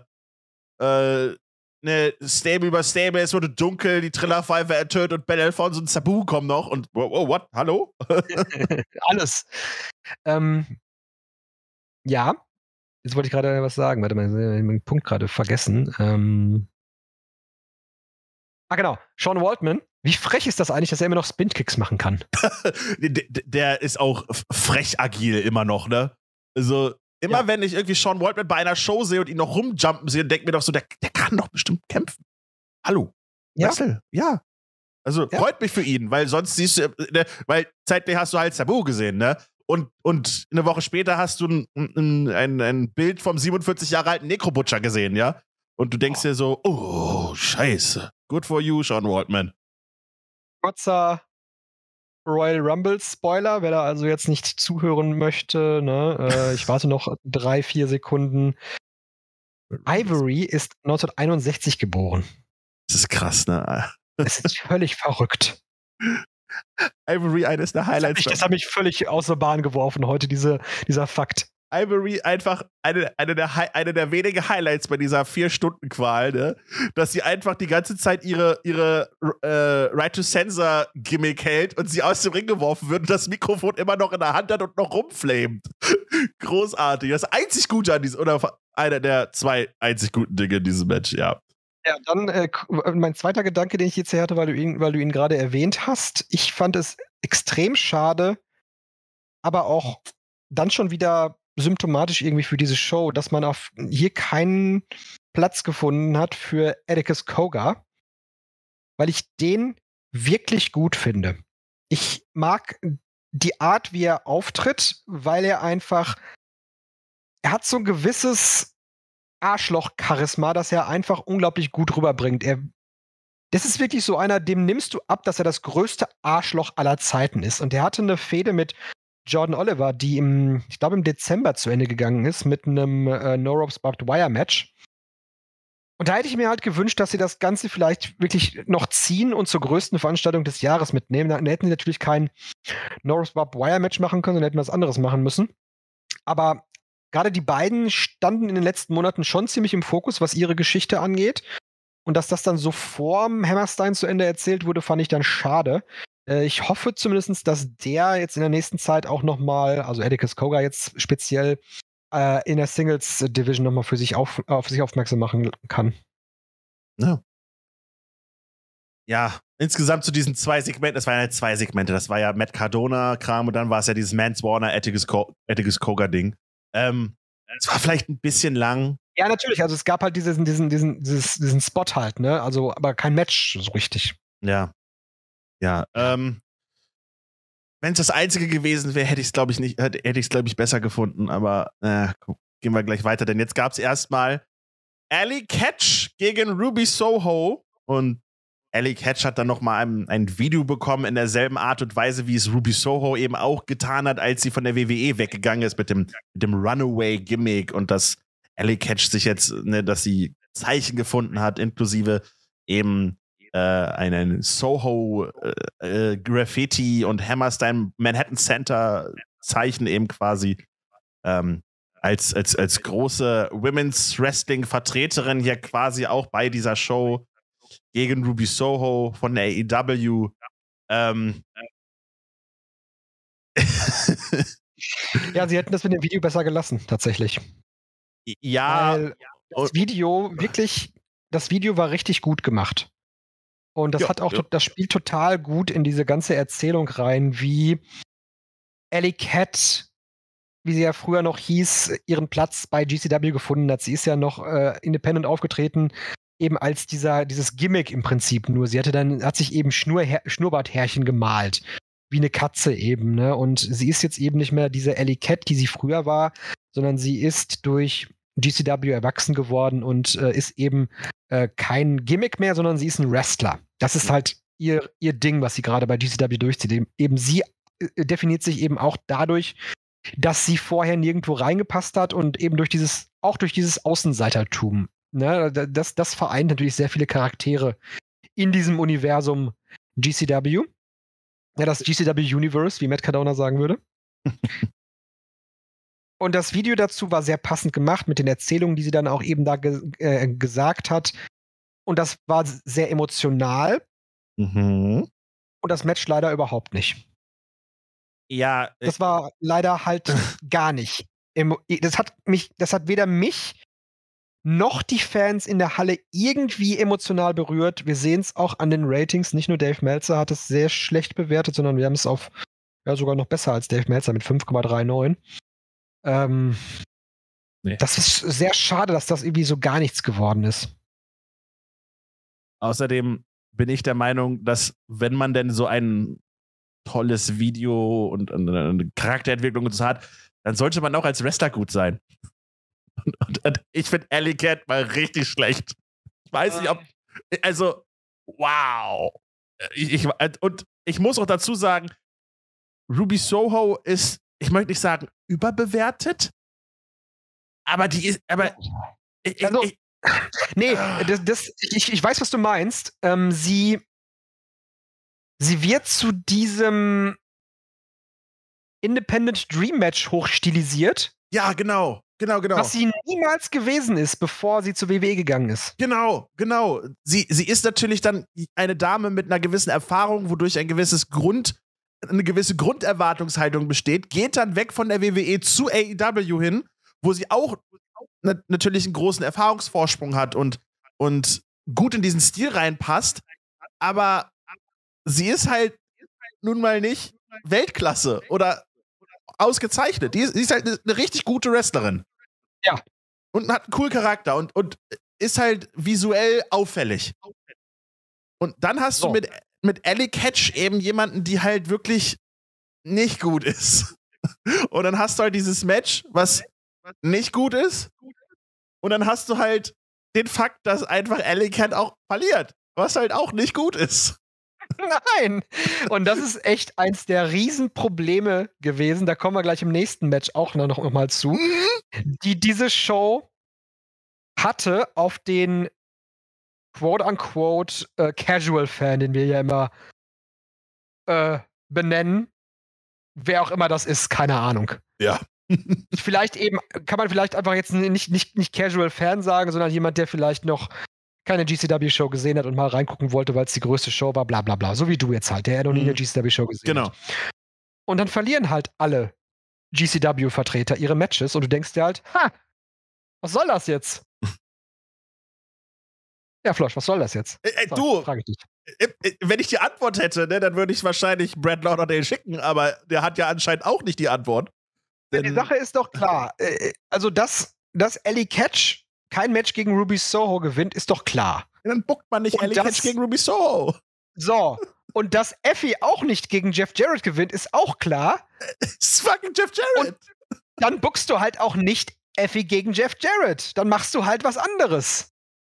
Stable über Stable, es wurde dunkel, die Trillerpfeife ertönt und Ben Alfonso und Sabu kommen noch und what? Hallo? Alles. Ja. Jetzt wollte ich gerade was sagen. Warte mal, ich habe den Punkt gerade vergessen. Genau. Sean Waltman. Wie frech ist das eigentlich, dass er immer noch Spin-Kicks machen kann? Der ist auch frech agil immer noch, ne? Also, wenn ich irgendwie Sean Waltman bei einer Show sehe und ihn noch rumjumpen sehe, denke mir doch so, der kann doch bestimmt kämpfen. Hallo. Ja. Wessel, ja. Also, freut mich für ihn, weil sonst siehst du, weil zeitlich hast du halt Sabu gesehen, ne? Und eine Woche später hast du ein Bild vom 47 Jahre alten Necro-Butcher gesehen, ja? Und du denkst dir so, oh, scheiße. Good for you, Sean Waltman. Kurzer Royal Rumble Spoiler, wer da also jetzt nicht zuhören möchte, ne? Ich warte noch 3-4 Sekunden. Ivory ist 1961 geboren. Das ist krass, ne? Es ist völlig verrückt. Ivory, eines der Highlights. Das hat mich völlig aus der Bahn geworfen heute, dieser Fakt. Ivory einfach eine der wenigen Highlights bei dieser 4-Stunden-Qual, ne? Dass sie einfach die ganze Zeit ihre Right-to-Censor-Gimmick hält und sie aus dem Ring geworfen wird und das Mikrofon immer noch in der Hand hat und noch rumflamet. Großartig. Das einzig Gute an diesem, oder einer der 2 einzig guten Dinge in diesem Match, ja. Ja, dann mein zweiter Gedanke, den ich jetzt hier hatte, weil du ihn gerade erwähnt hast. Ich fand es extrem schade, aber auch dann schon wieder symptomatisch irgendwie für diese Show, dass man hier keinen Platz gefunden hat für Atticus Koga, weil ich den wirklich gut finde. Ich mag die Art, wie er auftritt, weil er hat so ein gewisses Arschloch-Charisma, das er einfach unglaublich gut rüberbringt. Das ist wirklich so einer, dem nimmst du ab, dass er das größte Arschloch aller Zeiten ist. Und er hatte eine Fehde mit Jordan Oliver, die ich glaube im Dezember zu Ende gegangen ist, mit einem No Ropes Barbed Wire Match. Und da hätte ich mir halt gewünscht, dass sie das Ganze vielleicht wirklich noch ziehen und zur größten Veranstaltung des Jahres mitnehmen. Dann hätten sie natürlich kein No Ropes Barbed Wire Match machen können, dann hätten wir was anderes machen müssen. Aber gerade die beiden standen in den letzten Monaten schon ziemlich im Fokus, was ihre Geschichte angeht. Und dass das dann so vorm Hammerstein zu Ende erzählt wurde, fand ich dann schade. Ich hoffe zumindest, dass der jetzt in der nächsten Zeit auch nochmal, also Atticus Koga jetzt speziell in der Singles-Division nochmal auf sich aufmerksam machen kann. Ja. Ja, insgesamt zu diesen 2 Segmenten, das waren ja 2 Segmente, das war ja Matt Cardona-Kram und dann war es ja dieses Mance Warner Atticus Koga-Ding. Es war vielleicht ein bisschen lang. Ja, natürlich, also es gab halt diesen Spot halt, ne? Also, aber kein Match so richtig. Ja. Ja, wenn es das Einzige gewesen wäre, hätte ich es, glaube ich, besser gefunden, aber gehen wir gleich weiter, denn jetzt gab es erstmal Allie Katch gegen Ruby Soho und Allie Katch hat dann nochmal ein Video bekommen in derselben Art und Weise, wie es Ruby Soho eben auch getan hat, als sie von der WWE weggegangen ist mit dem Runaway-Gimmick und dass Allie Katch sich jetzt, ne, dass sie Zeichen gefunden hat, inklusive eben einen Soho Graffiti und Hammerstein Manhattan Center Zeichen eben quasi als große Women's Wrestling Vertreterin hier quasi auch bei dieser Show gegen Ruby Soho von der AEW. Ja, sie hätten das mit dem Video besser gelassen, tatsächlich. Ja. Weil das Video war richtig gut gemacht. Und das das spielt total gut in diese ganze Erzählung rein, wie Alley Cat, wie sie ja früher noch hieß, ihren Platz bei GCW gefunden hat. Sie ist ja noch independent aufgetreten, eben als dieses Gimmick im Prinzip nur. Sie hat sich eben Schnurrbarthärchen gemalt, wie eine Katze eben, ne? Und sie ist jetzt eben nicht mehr diese Alley Cat, die sie früher war, sondern sie ist durch GCW erwachsen geworden und ist eben kein Gimmick mehr, sondern sie ist ein Wrestler. Das ist halt ihr Ding, was sie gerade bei GCW durchzieht. Eben sie definiert sich eben auch dadurch, dass sie vorher nirgendwo reingepasst hat und eben durch dieses Außenseitertum. Ne? Das vereint natürlich sehr viele Charaktere in diesem Universum GCW. Ja, das GCW Universe, wie Matt Cardona sagen würde. Und das Video dazu war sehr passend gemacht mit den Erzählungen, die sie dann auch eben da gesagt hat. Und das war sehr emotional. Mhm. Und das Match leider überhaupt nicht. Ja. Das war leider halt gar nicht. Das hat weder mich noch die Fans in der Halle irgendwie emotional berührt. Wir sehen es auch an den Ratings. Nicht nur Dave Meltzer hat es sehr schlecht bewertet, sondern wir haben es sogar noch besser als Dave Meltzer mit 5,39. Nee. Das ist sehr schade, dass das irgendwie so gar nichts geworden ist. Außerdem bin ich der Meinung, dass wenn man denn so ein tolles Video und eine Charakterentwicklung und so hat, dann sollte man auch als Wrestler gut sein. Und ich finde Alley Cat mal richtig schlecht. Ich weiß nicht, also, wow. Und ich muss auch dazu sagen, Ruby Soho ist, ich möchte nicht sagen überbewertet, aber die ist, ich weiß, was du meinst. Sie wird zu diesem Independent Dream Match hochstilisiert. Ja, genau. Was sie niemals gewesen ist, bevor sie zur WWE gegangen ist. Genau. Sie ist natürlich dann eine Dame mit einer gewissen Erfahrung, wodurch eine gewisse Grunderwartungshaltung besteht, geht dann weg von der WWE zu AEW hin, wo sie auch natürlich einen großen Erfahrungsvorsprung hat und gut in diesen Stil reinpasst, aber sie ist halt nun mal nicht Weltklasse oder ausgezeichnet. Sie ist halt eine richtig gute Wrestlerin. Ja. Und hat einen coolen Charakter und ist halt visuell auffällig. Und dann hast du mit Alley Cat eben jemanden, die halt wirklich nicht gut ist. Und dann hast du halt dieses Match, was nicht gut ist. Und dann hast du halt den Fakt, dass einfach Alley Cat auch verliert, was halt auch nicht gut ist. Nein! Und das ist echt eins der Riesenprobleme gewesen. Da kommen wir gleich im nächsten Match auch noch mal zu. Die diese Show hatte auf den quote-unquote Casual-Fan, den wir ja immer benennen. Wer auch immer das ist, keine Ahnung. Ja. Kann man vielleicht einfach jetzt nicht Casual-Fan sagen, sondern jemand, der vielleicht noch keine GCW-Show gesehen hat und mal reingucken wollte, weil es die größte Show war, bla bla bla. So wie du jetzt halt, der noch nie eine GCW-Show gesehen hat. Und dann verlieren halt alle GCW-Vertreter ihre Matches und du denkst dir halt, was soll das jetzt? Ja, Flosch, was soll das jetzt? Du, frag ich dich. Wenn ich die Antwort hätte, ne, dann würde ich wahrscheinlich Brad Lauderdale schicken, aber der hat ja anscheinend auch nicht die Antwort. Die Sache ist doch klar. Also, dass Alley Cat kein Match gegen Ruby Soho gewinnt, ist doch klar. Ja, dann buckt man nicht Alley Cat gegen Ruby Soho. So. Und dass Effie auch nicht gegen Jeff Jarrett gewinnt, ist auch klar. Ist fucking Jeff Jarrett. Und dann buckst du halt auch nicht Effie gegen Jeff Jarrett. Dann machst du halt was anderes.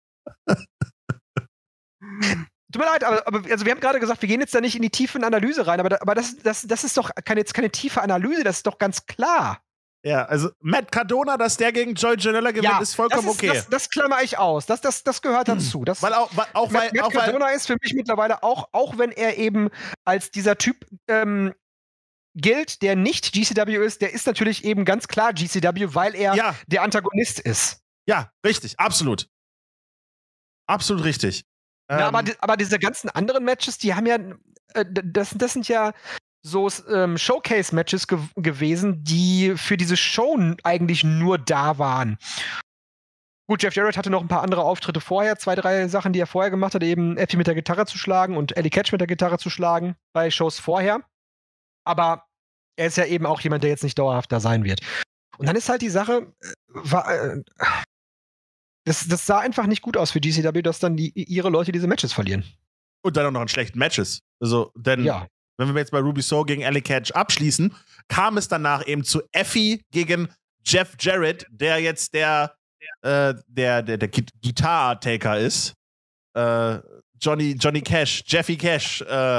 Tut mir leid, aber also wir haben gerade gesagt, wir gehen jetzt da nicht in die tiefe Analyse rein, aber das ist doch keine tiefe Analyse, das ist doch ganz klar. Ja, also Matt Cardona, dass der gegen Joey Janela gewinnt, ist vollkommen okay. Das klammer ich aus. Das gehört dazu. Matt Cardona ist für mich mittlerweile auch wenn er eben als dieser Typ gilt, der nicht GCW ist, der ist natürlich eben ganz klar GCW, weil er der Antagonist ist. Ja, richtig, absolut. Absolut richtig. Ja, aber diese ganzen anderen Matches, die haben ja, das sind ja so Showcase-Matches gewesen, die für diese Show eigentlich nur da waren. Gut, Jeff Jarrett hatte noch ein paar andere Auftritte vorher, 2, 3 Sachen, die er vorher gemacht hat, eben Effie mit der Gitarre zu schlagen und Eddie Catch mit der Gitarre zu schlagen bei Shows vorher. Aber er ist ja eben auch jemand, der jetzt nicht dauerhaft da sein wird. Und dann ist halt die Sache, das sah einfach nicht gut aus für GCW, dass dann ihre Leute diese Matches verlieren. Und dann auch noch in schlechten Matches. Also, denn wenn wir jetzt bei Ruby Soho gegen Ellie Catch abschließen, kam es danach eben zu Effie gegen Jeff Jarrett, der jetzt der Guitar-Taker ist. Johnny Cash, Jeffy Cash.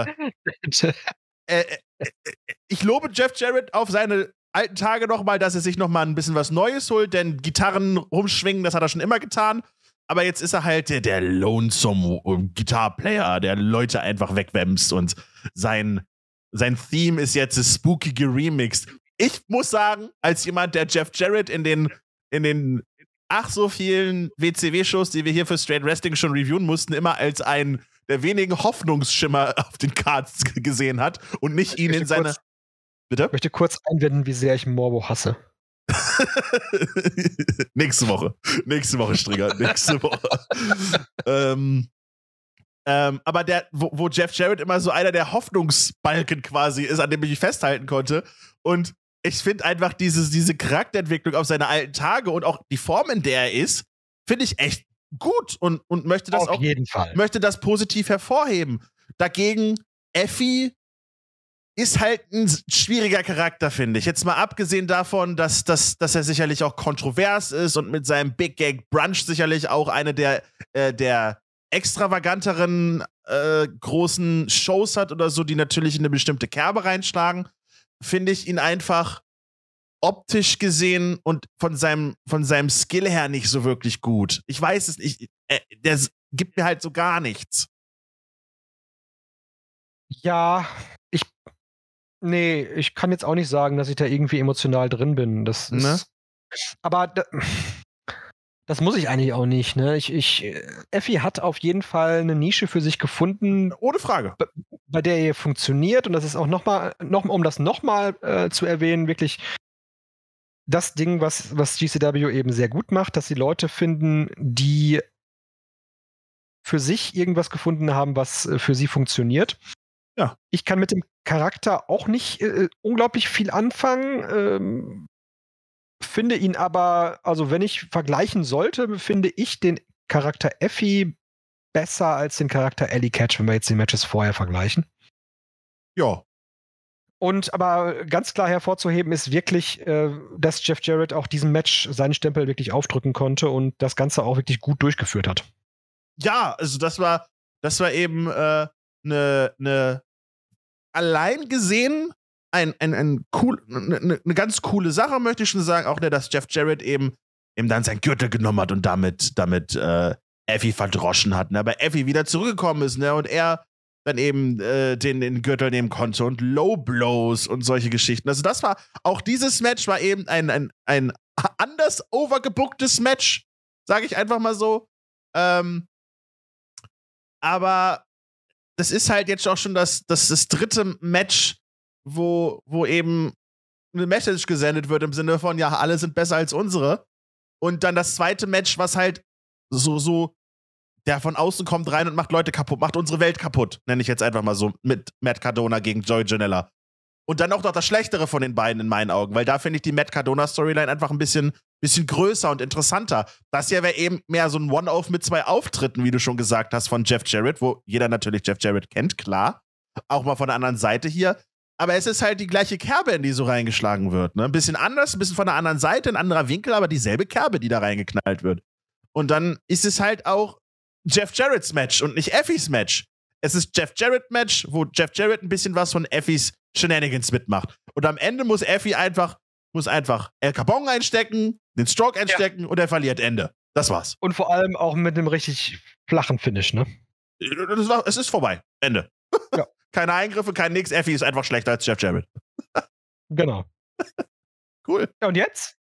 Ich lobe Jeff Jarrett auf seine alten Tage nochmal, dass er sich nochmal ein bisschen was Neues holt, denn Gitarren rumschwingen, das hat er schon immer getan. Aber jetzt ist er halt der Lonesome Guitar-Player, der Leute einfach wegwämst und sein Theme ist jetzt das Spooky geremixed. Ich muss sagen, als jemand, der Jeff Jarrett in den ach so vielen WCW-Shows, die wir hier für Straight Wrestling schon reviewen mussten, immer als einen der wenigen Hoffnungsschimmer auf den Cards gesehen hat und nicht ihn in seine... Bitte? Ich möchte kurz einwenden, wie sehr ich Morbo hasse. Nächste Woche, Stringer, nächste Woche. Aber wo Jeff Jarrett immer so einer der Hoffnungsbalken quasi ist, an dem ich mich festhalten konnte. Und ich finde einfach diese Charakterentwicklung auf seine alten Tage und auch die Form, in der er ist, finde ich echt gut und möchte das auf jeden Fall. Möchte das positiv hervorheben. Dagegen Effie ist halt ein schwieriger Charakter, finde ich. Jetzt mal abgesehen davon, dass er sicherlich auch kontrovers ist und mit seinem Big Gag Brunch sicherlich auch eine der extravaganteren großen Shows hat oder so, die natürlich in eine bestimmte Kerbe reinschlagen, finde ich ihn einfach optisch gesehen und von seinem Skill her nicht so wirklich gut. Ich weiß es nicht. Der gibt mir halt so gar nichts. Ja, ich kann jetzt auch nicht sagen, dass ich da irgendwie emotional drin bin. Das ist, ne? Aber das muss ich eigentlich auch nicht, ne? Effie hat auf jeden Fall eine Nische für sich gefunden. Ohne Frage. Bei der er funktioniert. Und das ist auch um das nochmal zu erwähnen, wirklich das Ding, was GCW eben sehr gut macht, dass sie Leute finden, die für sich irgendwas gefunden haben, was für sie funktioniert. Ja. Ich kann mit dem Charakter auch nicht unglaublich viel anfangen. Finde ihn aber, also wenn ich vergleichen sollte, finde ich den Charakter Effie besser als den Charakter Ellie Catch, wenn wir jetzt die Matches vorher vergleichen. Ja. Und aber ganz klar hervorzuheben ist wirklich, dass Jeff Jarrett auch diesem Match seinen Stempel wirklich aufdrücken konnte und das Ganze auch wirklich gut durchgeführt hat. Ja, also das war eben eine allein gesehen eine ganz coole Sache, möchte ich schon sagen. Auch dass Jeff Jarrett eben dann sein Gürtel genommen hat und damit Effie verdroschen hat. Ne? Aber Effie wieder zurückgekommen ist, ne? Und er dann eben den Gürtel nehmen konnte und Low Blows und solche Geschichten. Also auch dieses Match war eben ein anders overgebooktes Match, sage ich einfach mal so. Aber das ist halt jetzt auch schon das dritte Match, wo eben eine Message gesendet wird im Sinne von, ja, alle sind besser als unsere. Und dann das zweite Match, was halt so der von außen kommt rein und macht Leute kaputt, macht unsere Welt kaputt, nenne ich jetzt einfach mal so, mit Matt Cardona gegen Joey Janela. Und dann auch noch das Schlechtere von den beiden in meinen Augen, weil da finde ich die Matt Cardona-Storyline einfach ein bisschen größer und interessanter. Das hier wäre eben mehr so ein One-Off mit 2 Auftritten, wie du schon gesagt hast, von Jeff Jarrett, wo jeder natürlich Jeff Jarrett kennt, klar. Auch mal von der anderen Seite hier. Aber es ist halt die gleiche Kerbe, in die so reingeschlagen wird. Ne? Ein bisschen anders, ein bisschen von der anderen Seite, ein anderer Winkel, aber dieselbe Kerbe, die da reingeknallt wird. Und dann ist es halt auch Jeff Jarretts Match und nicht Effies Match. Es ist Jeff Jarrett-Match, wo Jeff Jarrett ein bisschen was von Effies Shenanigans mitmacht. Und am Ende muss Effie einfach El Capone einstecken, den Stroke einstecken und er verliert Ende. Das war's. Und vor allem auch mit einem richtig flachen Finish, ne? Es ist vorbei. Ende. Ja. Keine Eingriffe, kein nix. Effie ist einfach schlechter als Jeff Jarrett. Genau. Cool. Ja, und jetzt?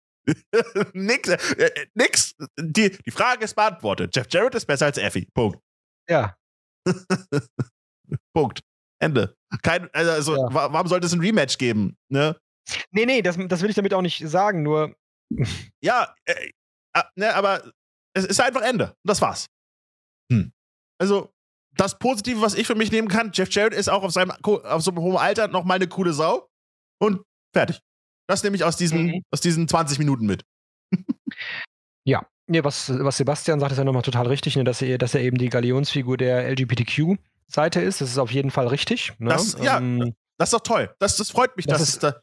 Nix. Die Frage ist beantwortet. Jeff Jarrett ist besser als Effie. Punkt. Ja. Punkt. Ende. Warum sollte es ein Rematch geben? Ne? Nee, das will ich damit auch nicht sagen, nur. Ja, aber es ist einfach Ende. Und das war's. Also, das Positive, was ich für mich nehmen kann, Jeff Jarrett ist auch auf so einem hohen Alter nochmal eine coole Sau. Und fertig. Das nehme ich aus diesen 20 Minuten mit. Ja. Nee, was Sebastian sagt, ist ja nochmal total richtig, ne, dass er eben die Galionsfigur der LGBTQ-Seite ist. Das ist auf jeden Fall richtig. Ne? Das ist doch toll. Das freut mich, dass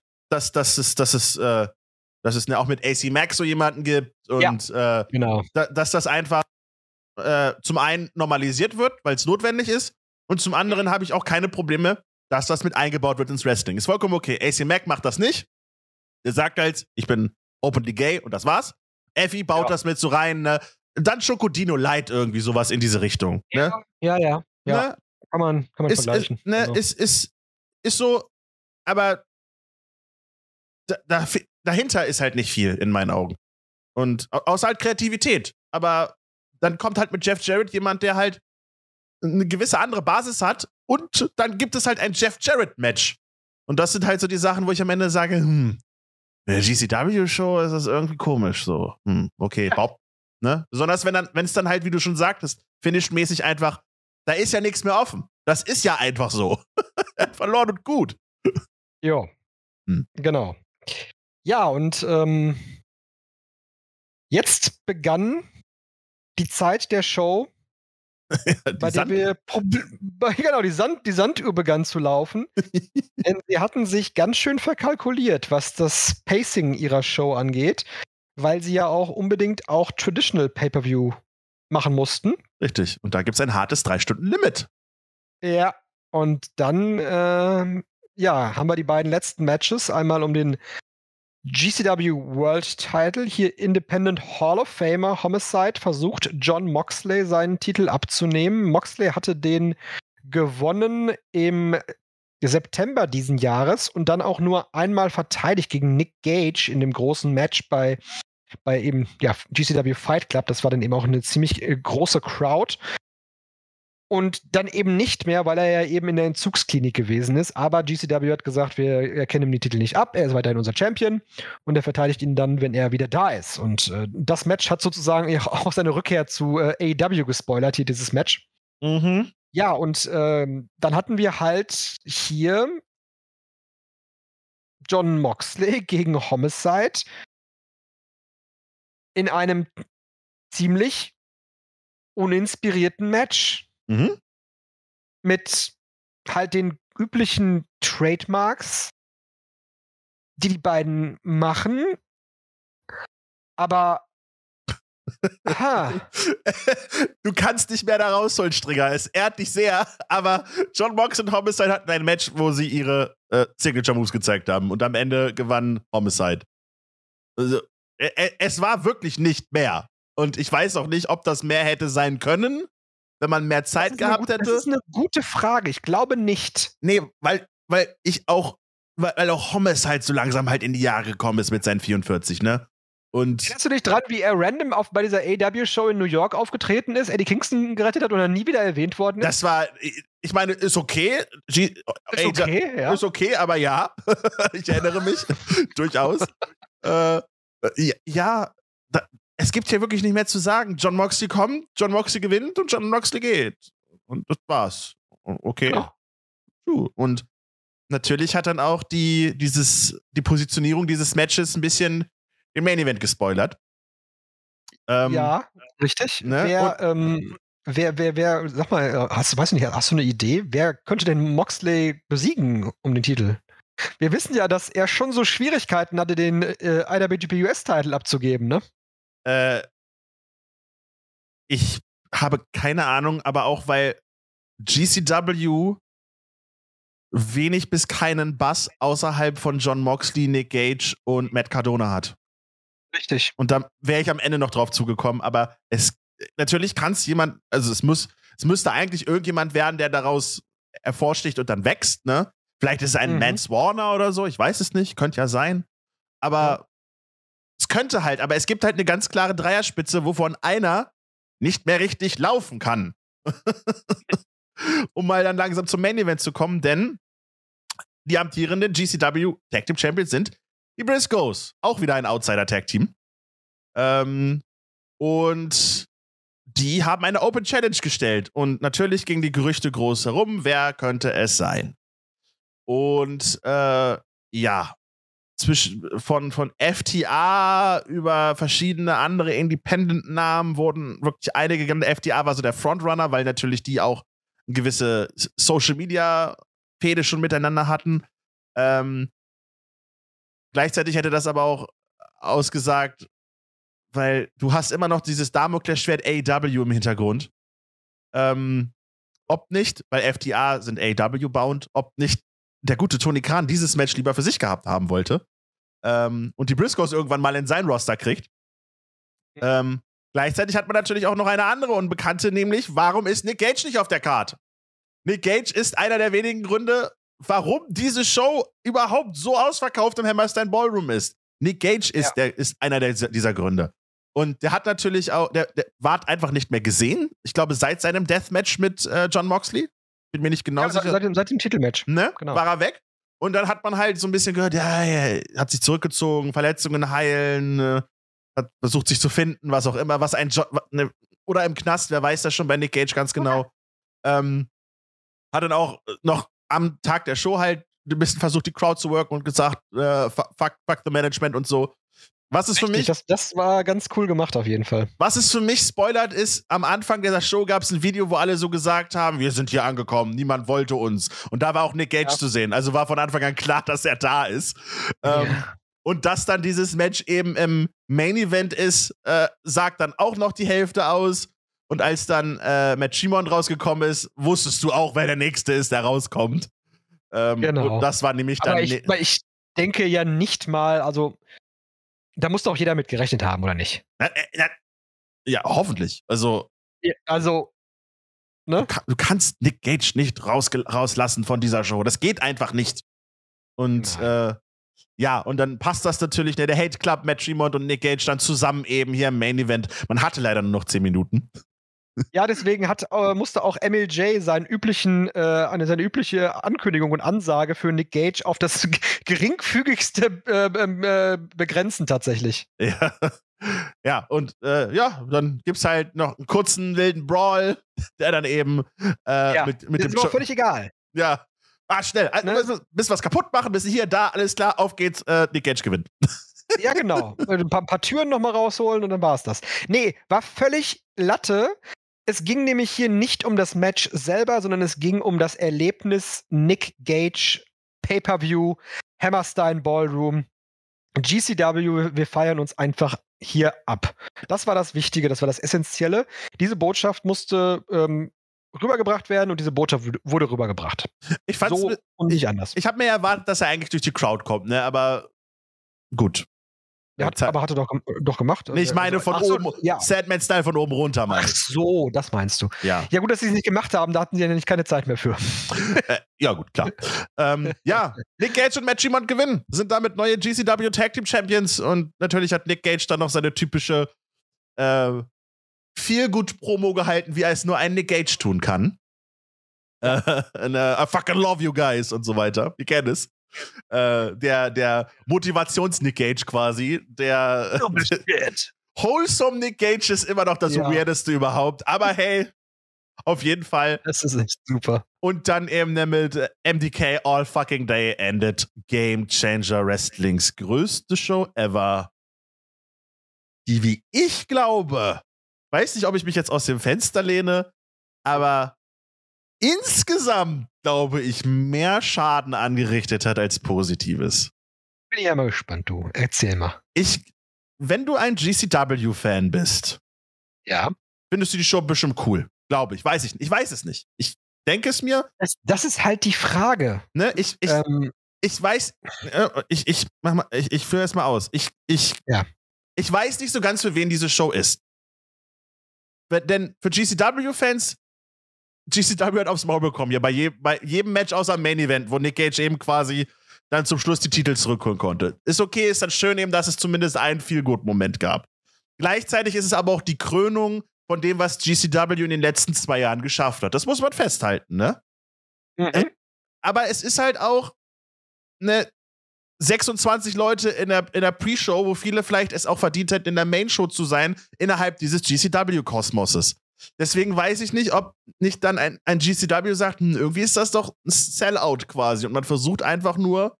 es auch mit AC Mack so jemanden gibt und genau. Dass das einfach zum einen normalisiert wird, weil es notwendig ist, und zum anderen habe ich auch keine Probleme, dass das mit eingebaut wird ins Wrestling. Ist vollkommen okay. AC Mack macht das nicht. Er sagt halt, ich bin openly gay und das war's. Effie baut das mit so rein, ne? Dann Schokodino Light irgendwie sowas in diese Richtung. Ne? Ja. Ne? Kann man vergleichen. Ist so, aber dahinter ist halt nicht viel in meinen Augen. Und außer halt Kreativität. Aber dann kommt halt mit Jeff Jarrett jemand, der halt eine gewisse andere Basis hat, und dann gibt es halt ein Jeff Jarrett-Match. Und das sind halt so die Sachen, wo ich am Ende sage, der GCW-Show ist das irgendwie komisch, so. Okay, ne? Besonders wenn es dann halt, wie du schon sagtest, finishmäßig einfach, da ist ja nichts mehr offen. Das ist ja einfach so. Verloren und gut. Ja. Genau. Ja, und jetzt begann die Zeit der Show, bei der die Sanduhr begann zu laufen. Denn sie hatten sich ganz schön verkalkuliert, was das Pacing ihrer Show angeht, weil sie ja auch unbedingt auch Traditional Pay-Per-View machen mussten. Richtig. Und da gibt es ein hartes 3-Stunden-Limit. Ja, und dann haben wir die beiden letzten Matches. Einmal um den GCW World Title. Hier Independent Hall of Famer Homicide versucht, Jon Moxley seinen Titel abzunehmen. Moxley hatte den gewonnen im September diesen Jahres und dann auch nur einmal verteidigt gegen Nick Gage in dem großen Match bei eben GCW Fight Club. Das war dann eben auch eine ziemlich große Crowd. Und dann eben nicht mehr, weil er ja eben in der Entzugsklinik gewesen ist. Aber GCW hat gesagt, wir erkennen ihm den Titel nicht ab. Er ist weiterhin unser Champion. Und er verteidigt ihn dann, wenn er wieder da ist. Und das Match hat sozusagen auch seine Rückkehr zu AEW gespoilert, hier dieses Match. Ja, und dann hatten wir halt hier Jon Moxley gegen Homicide in einem ziemlich uninspirierten Match. Mit halt den üblichen Trademarks, die beiden machen. Aber du kannst nicht mehr da rausholen, Stringer. Es ehrt dich sehr, aber Jon Mox und Homicide hatten ein Match, wo sie ihre Signature Moves gezeigt haben, und am Ende gewann Homicide. Also, es war wirklich nicht mehr. Und ich weiß auch nicht, ob das mehr hätte sein können, wenn man mehr Zeit gehabt hätte. Das ist eine gute Frage. Ich glaube nicht. Nee, weil auch Homicide so langsam halt in die Jahre gekommen ist mit seinen 44, ne? Und erinnerst du dich dran, wie er random bei dieser AEW-Show in New York aufgetreten ist, Eddie Kingston gerettet hat und dann nie wieder erwähnt worden ist? Das war, ich meine, ist okay. Ist okay, aber ja. Ich erinnere mich. Durchaus. Es gibt hier wirklich nicht mehr zu sagen. Jon Moxley kommt, Jon Moxley gewinnt und Jon Moxley geht. Und das war's. Okay. Genau. Und natürlich hat dann auch die Positionierung dieses Matches ein bisschen den Main Event gespoilert. Ja, richtig. Ne? Wer, sag mal, hast du eine Idee? Wer könnte denn Moxley besiegen um den Titel? Wir wissen ja, dass er schon so Schwierigkeiten hatte, den IWGP US-Titel abzugeben, ne? Ich habe keine Ahnung, aber auch weil GCW wenig bis keinen Bass außerhalb von Jon Moxley, Nick Gage und Matt Cardona hat. Richtig. Und da wäre ich am Ende noch drauf zugekommen, aber natürlich kann es jemand, also es müsste eigentlich irgendjemand werden, der daraus hervorsticht und dann wächst, ne? Vielleicht ist es ein Mance Warner oder so, ich weiß es nicht, könnte ja sein. Aber es könnte halt, aber es gibt halt eine ganz klare Dreierspitze, wovon einer nicht mehr richtig laufen kann. Um mal dann langsam zum Main Event zu kommen, denn die amtierenden GCW Tag Team Champions sind die Briscoes. Auch wieder ein Outsider Tag Team. Und die haben eine Open Challenge gestellt. Und natürlich gingen die Gerüchte groß herum, wer könnte es sein? Und ja, von FTA über verschiedene andere Independent-Namen wurden wirklich einige genannt. FTA war so der Frontrunner, weil natürlich die auch eine gewisse Social-Media-Fehde schon miteinander hatten. Gleichzeitig hätte das aber auch ausgesagt, weil du hast immer noch dieses Damoklesschwert AEW im Hintergrund. Ob nicht, weil FTA sind AEW-bound, ob nicht der gute Tony Khan dieses Match lieber für sich gehabt haben wollte und die Briscoes irgendwann mal in sein Roster kriegt. Gleichzeitig hat man natürlich auch noch eine andere Unbekannte, nämlich, warum ist Nick Gage nicht auf der Card? Nick Gage ist einer der wenigen Gründe, warum diese Show überhaupt so ausverkauft im Hammerstein Ballroom ist. Nick Gage ist einer dieser Gründe. Und der hat natürlich auch, der ward einfach nicht mehr gesehen. Ich glaube, seit seinem Deathmatch mit Jon Moxley. Bin mir nicht genau sicher. Seit dem Titelmatch. Ne? Genau. War er weg. Und dann hat man halt so ein bisschen gehört, er hat sich zurückgezogen, Verletzungen heilen, hat versucht sich zu finden, was auch immer, was ein oder im Knast, wer weiß das schon bei Nick Gage ganz genau. Okay. Hat dann auch noch am Tag der Show halt ein bisschen versucht, die Crowd zu worken und gesagt, fuck the Management und so. Was ist für mich. Das war ganz cool gemacht, auf jeden Fall. Was es für mich spoilert ist, am Anfang dieser Show gab es ein Video, wo alle so gesagt haben, wir sind hier angekommen, niemand wollte uns. Und da war auch Nick Gage zu sehen. Also war von Anfang an klar, dass er da ist. Und dass dann dieses Match eben im Main Event ist, sagt dann auch noch die Hälfte aus. Und als dann Matt Tremont rausgekommen ist, wusstest du auch, wer der Nächste ist, der rauskommt. Genau. Und das war nämlich dann. Aber ich denke ja nicht mal, also da muss doch jeder mit gerechnet haben, oder nicht? Ja, hoffentlich. Also, ne? Du kannst Nick Gage nicht rauslassen von dieser Show. Das geht einfach nicht. Und und dann passt das natürlich. Der Hate Club, Matt Tremont und Nick Gage dann zusammen eben hier im Main Event. Man hatte leider nur noch 10 Minuten. Ja, deswegen musste auch MLJ seine übliche Ankündigung und Ansage für Nick Gage auf das geringfügigste begrenzen tatsächlich. Ja, ja und dann gibt's halt noch einen kurzen, wilden Brawl, der dann eben mit dem ist mir auch völlig egal. Ja, schnell, bis was kaputt machen, bis hier, da, alles klar, auf geht's, Nick Gage gewinnt. Ja, genau. Ein paar Türen nochmal rausholen und dann war's das. Nee, war völlig Latte. Es ging nämlich hier nicht um das Match selber, sondern es ging um das Erlebnis Nick Gage, Pay-Per-View, Hammerstein Ballroom, GCW, wir feiern uns einfach hier ab. Das war das Wichtige, das war das Essentielle. Diese Botschaft musste rübergebracht werden und diese Botschaft wurde rübergebracht. Ich fand's so und nicht anders. Ich habe mir erwartet, dass er eigentlich durch die Crowd kommt, ne? Aber gut. Aber hat er doch gemacht. Ich meine von oben, Sandman-Style von oben runter, meine ich. Ach so, das meinst du. Ja. Ja, gut, dass sie es nicht gemacht haben, da hatten sie ja nicht keine Zeit mehr für. Ja, gut, klar. Nick Gage und Matt Tremont gewinnen, sind damit neue GCW Tag Team Champions und natürlich hat Nick Gage dann noch seine typische Feel-Good-Promo gehalten, wie er es nur ein Nick Gage tun kann. I fucking love you guys und so weiter. Wir kennen es. Der Motivations-Nick Gage quasi, der Wholesome Nick Gage ist immer noch das Weirdeste überhaupt, aber hey, auf jeden Fall. Das ist echt super. Und dann eben mit MDK All Fucking Day endet Game Changer Wrestlings größte Show ever. Die, wie ich glaube, weiß nicht, ob ich mich jetzt aus dem Fenster lehne, aber insgesamt, glaube ich, mehr Schaden angerichtet hat als Positives. Bin ich ja mal gespannt, du. Erzähl mal. Wenn du ein GCW-Fan bist, findest du die Show bestimmt cool. Glaube ich. Weiß ich nicht. Ich weiß es nicht. Ich denke es mir. Das ist halt die Frage. Ne? Ich weiß, ich führe es mal aus. Ich weiß nicht so ganz, für wen diese Show ist. Denn für GCW-Fans, GCW hat aufs Maul bekommen, ja, bei jedem Match außer Main Event, wo Nick Gage eben quasi dann zum Schluss die Titel zurückholen konnte. Ist okay, ist dann schön eben, dass es zumindest einen Feel-Good-Moment gab. Gleichzeitig ist es aber auch die Krönung von dem, was GCW in den letzten 2 Jahren geschafft hat. Das muss man festhalten, ne? Aber es ist halt auch 26 Leute in der Pre-Show, wo viele vielleicht es auch verdient hätten, in der Main-Show zu sein, innerhalb dieses GCW-Kosmoses. Deswegen weiß ich nicht, ob nicht dann ein GCW sagt, irgendwie ist das doch ein Sellout quasi und man versucht einfach nur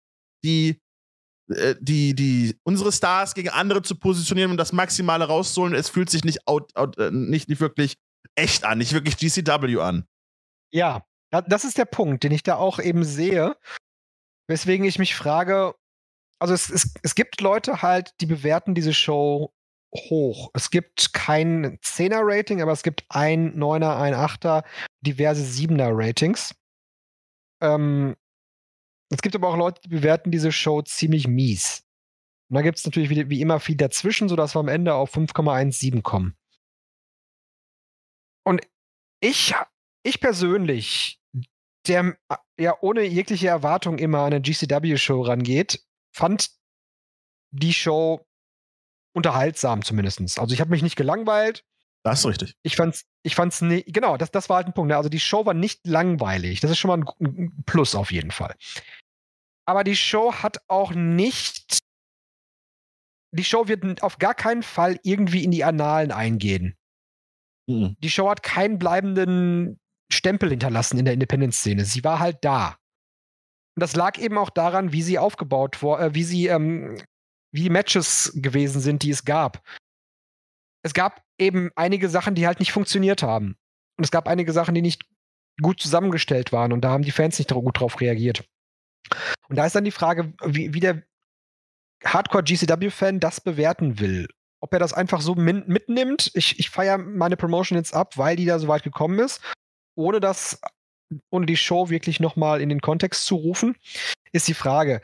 unsere Stars gegen andere zu positionieren und das Maximale rauszuholen. Es fühlt sich nicht wirklich echt an, nicht wirklich GCW an. Ja, das ist der Punkt, den ich da auch eben sehe, weswegen ich mich frage, also es gibt Leute halt, die bewerten diese Show hoch. Es gibt kein 10er-Rating, aber es gibt ein 9er, ein 8er, diverse 7er-Ratings. Es gibt aber auch Leute, die bewerten diese Show ziemlich mies. Und da gibt es natürlich wie immer viel dazwischen, sodass wir am Ende auf 5,17 kommen. Und ich persönlich, der ja ohne jegliche Erwartung immer an eine GCW-Show rangeht, fand die Show unterhaltsam zumindest. Also ich habe mich nicht gelangweilt. Das ist richtig. Ich fand's nicht, genau, das war halt ein Punkt. Ne? Also die Show war nicht langweilig. Das ist schon mal ein Plus auf jeden Fall. Aber die Show hat auch nicht, die Show wird auf gar keinen Fall irgendwie in die Annalen eingehen. Mhm. Die Show hat keinen bleibenden Stempel hinterlassen in der Independent-Szene. Sie war halt da. Und das lag eben auch daran, wie sie aufgebaut wurde, wie die Matches gewesen sind, die es gab. Es gab eben einige Sachen, die halt nicht funktioniert haben. Und es gab einige Sachen, die nicht gut zusammengestellt waren. Und da haben die Fans nicht gut drauf reagiert. Und da ist dann die Frage, wie der Hardcore-GCW-Fan das bewerten will. Ob er das einfach so mitnimmt, ich feiere meine Promotion jetzt ab, weil die da so weit gekommen ist, ohne die Show wirklich nochmal in den Kontext zu rufen, ist die Frage.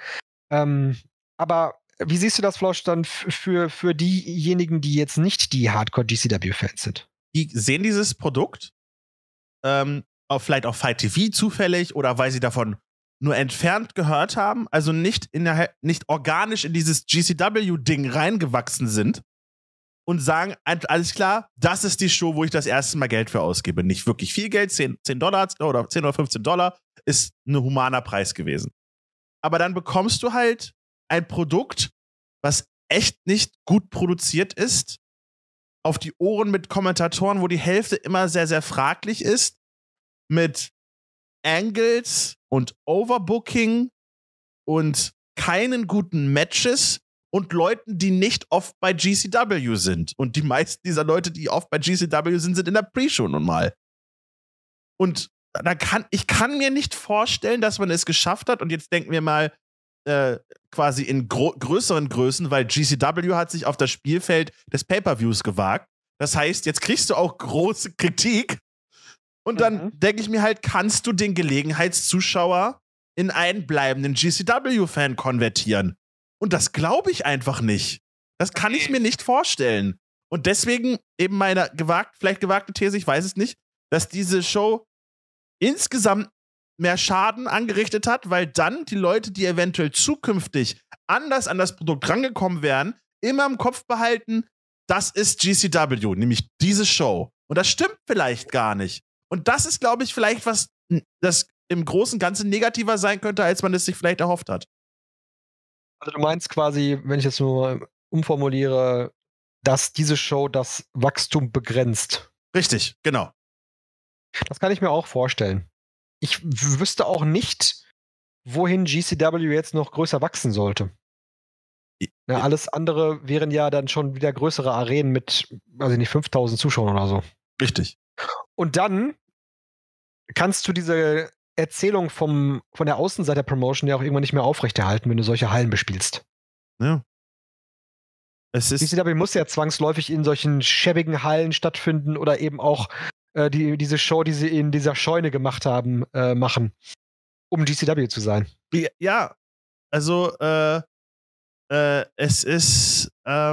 Aber wie siehst du das, Flosch, dann für diejenigen, die jetzt nicht die Hardcore-GCW-Fans sind? Die sehen dieses Produkt vielleicht auf Fight TV zufällig oder weil sie davon nur entfernt gehört haben, also nicht organisch in dieses GCW-Ding reingewachsen sind und sagen, alles klar, das ist die Show, wo ich das erste Mal Geld für ausgebe. Nicht wirklich viel Geld, $10 oder 10 oder $15 ist ein humaner Preis gewesen. Aber dann bekommst du halt ein Produkt, was echt nicht gut produziert ist, auf die Ohren mit Kommentatoren, wo die Hälfte immer sehr, sehr fraglich ist, mit Angles und Overbooking und keinen guten Matches und Leuten, die nicht oft bei GCW sind. Und die meisten dieser Leute, die oft bei GCW sind, sind in der Pre-Show nun mal. Und ich kann mir nicht vorstellen, dass man es geschafft hat, und jetzt denken wir mal quasi in größeren Größen, weil GCW hat sich auf das Spielfeld des Pay-Per-Views gewagt. Das heißt, jetzt kriegst du auch große Kritik. Und dann denke ich mir halt, kannst du den Gelegenheitszuschauer in einen bleibenden GCW-Fan konvertieren? Und das glaube ich einfach nicht. Das kann ich mir nicht vorstellen. Und deswegen eben meine vielleicht gewagte These, ich weiß es nicht, dass diese Show insgesamt mehr Schaden angerichtet hat, weil dann die Leute, die eventuell zukünftig anders an das Produkt rangekommen wären, immer im Kopf behalten, das ist GCW, nämlich diese Show. Und das stimmt vielleicht gar nicht. Und das ist, glaube ich, vielleicht was, das im Großen und Ganzen negativer sein könnte, als man es sich vielleicht erhofft hat. Also du meinst quasi, wenn ich jetzt nur umformuliere, dass diese Show das Wachstum begrenzt. Richtig, genau. Das kann ich mir auch vorstellen. Ich wüsste auch nicht, wohin GCW jetzt noch größer wachsen sollte. Ja, alles andere wären ja dann schon wieder größere Arenen mit, weiß ich nicht, 5000 Zuschauern oder so. Richtig. Und dann kannst du diese Erzählung von der Außenseiter-Promotion ja auch irgendwann nicht mehr aufrechterhalten, wenn du solche Hallen bespielst. Ja. GCW muss ja zwangsläufig in solchen schäbigen Hallen stattfinden oder eben auch diese Show, die sie in dieser Scheune gemacht haben, machen, um GCW zu sein. Ja, also es ist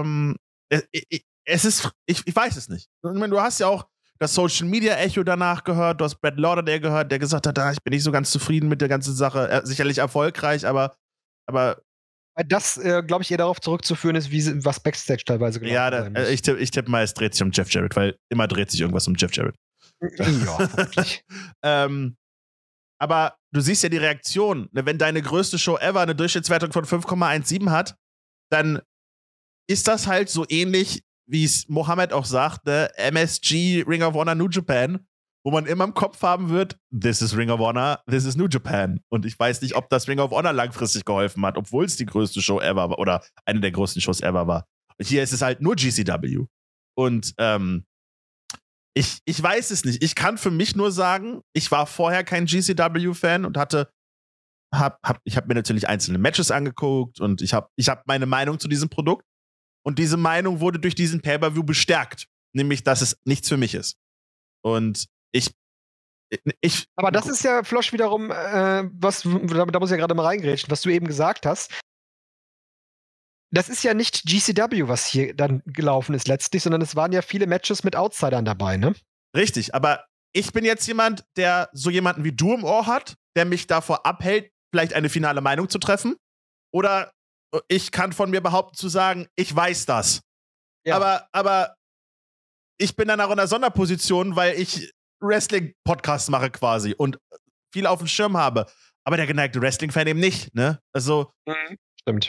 ich weiß es nicht. Ich meine, du hast ja auch das Social Media Echo danach gehört, du hast Brad Lauderdale gehört, der gesagt hat, ich bin nicht so ganz zufrieden mit der ganzen Sache, sicherlich erfolgreich, aber das, glaube ich, eher darauf zurückzuführen ist, was Backstage teilweise gelaufen ist. Ja, ich tippe mal, es dreht sich um Jeff Jarrett, weil immer dreht sich irgendwas um Jeff Jarrett. Ja, wirklich. Aber du siehst ja die Reaktion. Ne? Wenn deine größte Show ever eine Durchschnittswertung von 5,17 hat, dann ist das halt so ähnlich, wie es Mohammed auch sagt, ne? MSG, Ring of Honor, New Japan, wo man immer im Kopf haben wird, this is Ring of Honor, this is New Japan. Und ich weiß nicht, ob das Ring of Honor langfristig geholfen hat, obwohl es die größte Show ever war oder eine der größten Shows ever war. Und hier ist es halt nur GCW. Und ich weiß es nicht. Ich kann für mich nur sagen, ich war vorher kein GCW-Fan und ich habe mir natürlich einzelne Matches angeguckt und ich hab meine Meinung zu diesem Produkt. Und diese Meinung wurde durch diesen Pay-Per-View bestärkt. Nämlich, dass es nichts für mich ist. Und aber das ist ja, Flosch, wiederum, da muss ich ja gerade mal reingrätschen, was du eben gesagt hast. Das ist ja nicht GCW, was hier dann gelaufen ist letztlich, sondern es waren ja viele Matches mit Outsidern dabei, ne? Richtig, aber ich bin jetzt jemand, der so jemanden wie du im Ohr hat, der mich davor abhält, vielleicht eine finale Meinung zu treffen. Oder ich kann von mir behaupten zu sagen, ich weiß das. Ja. Aber ich bin dann auch in einer Sonderposition, weil ich Wrestling-Podcasts mache quasi und viel auf dem Schirm habe. Aber der geneigte Wrestling-Fan eben nicht, ne? Also. Stimmt.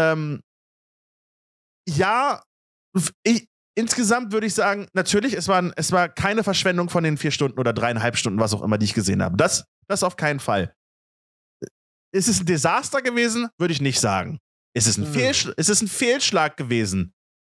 Ja, insgesamt würde ich sagen, natürlich, es war keine Verschwendung von den 4 Stunden oder 3,5 Stunden, was auch immer, die ich gesehen habe. Das auf keinen Fall. Ist es ein Desaster gewesen? Würde ich nicht sagen. Ist es ein Fehlschlag gewesen?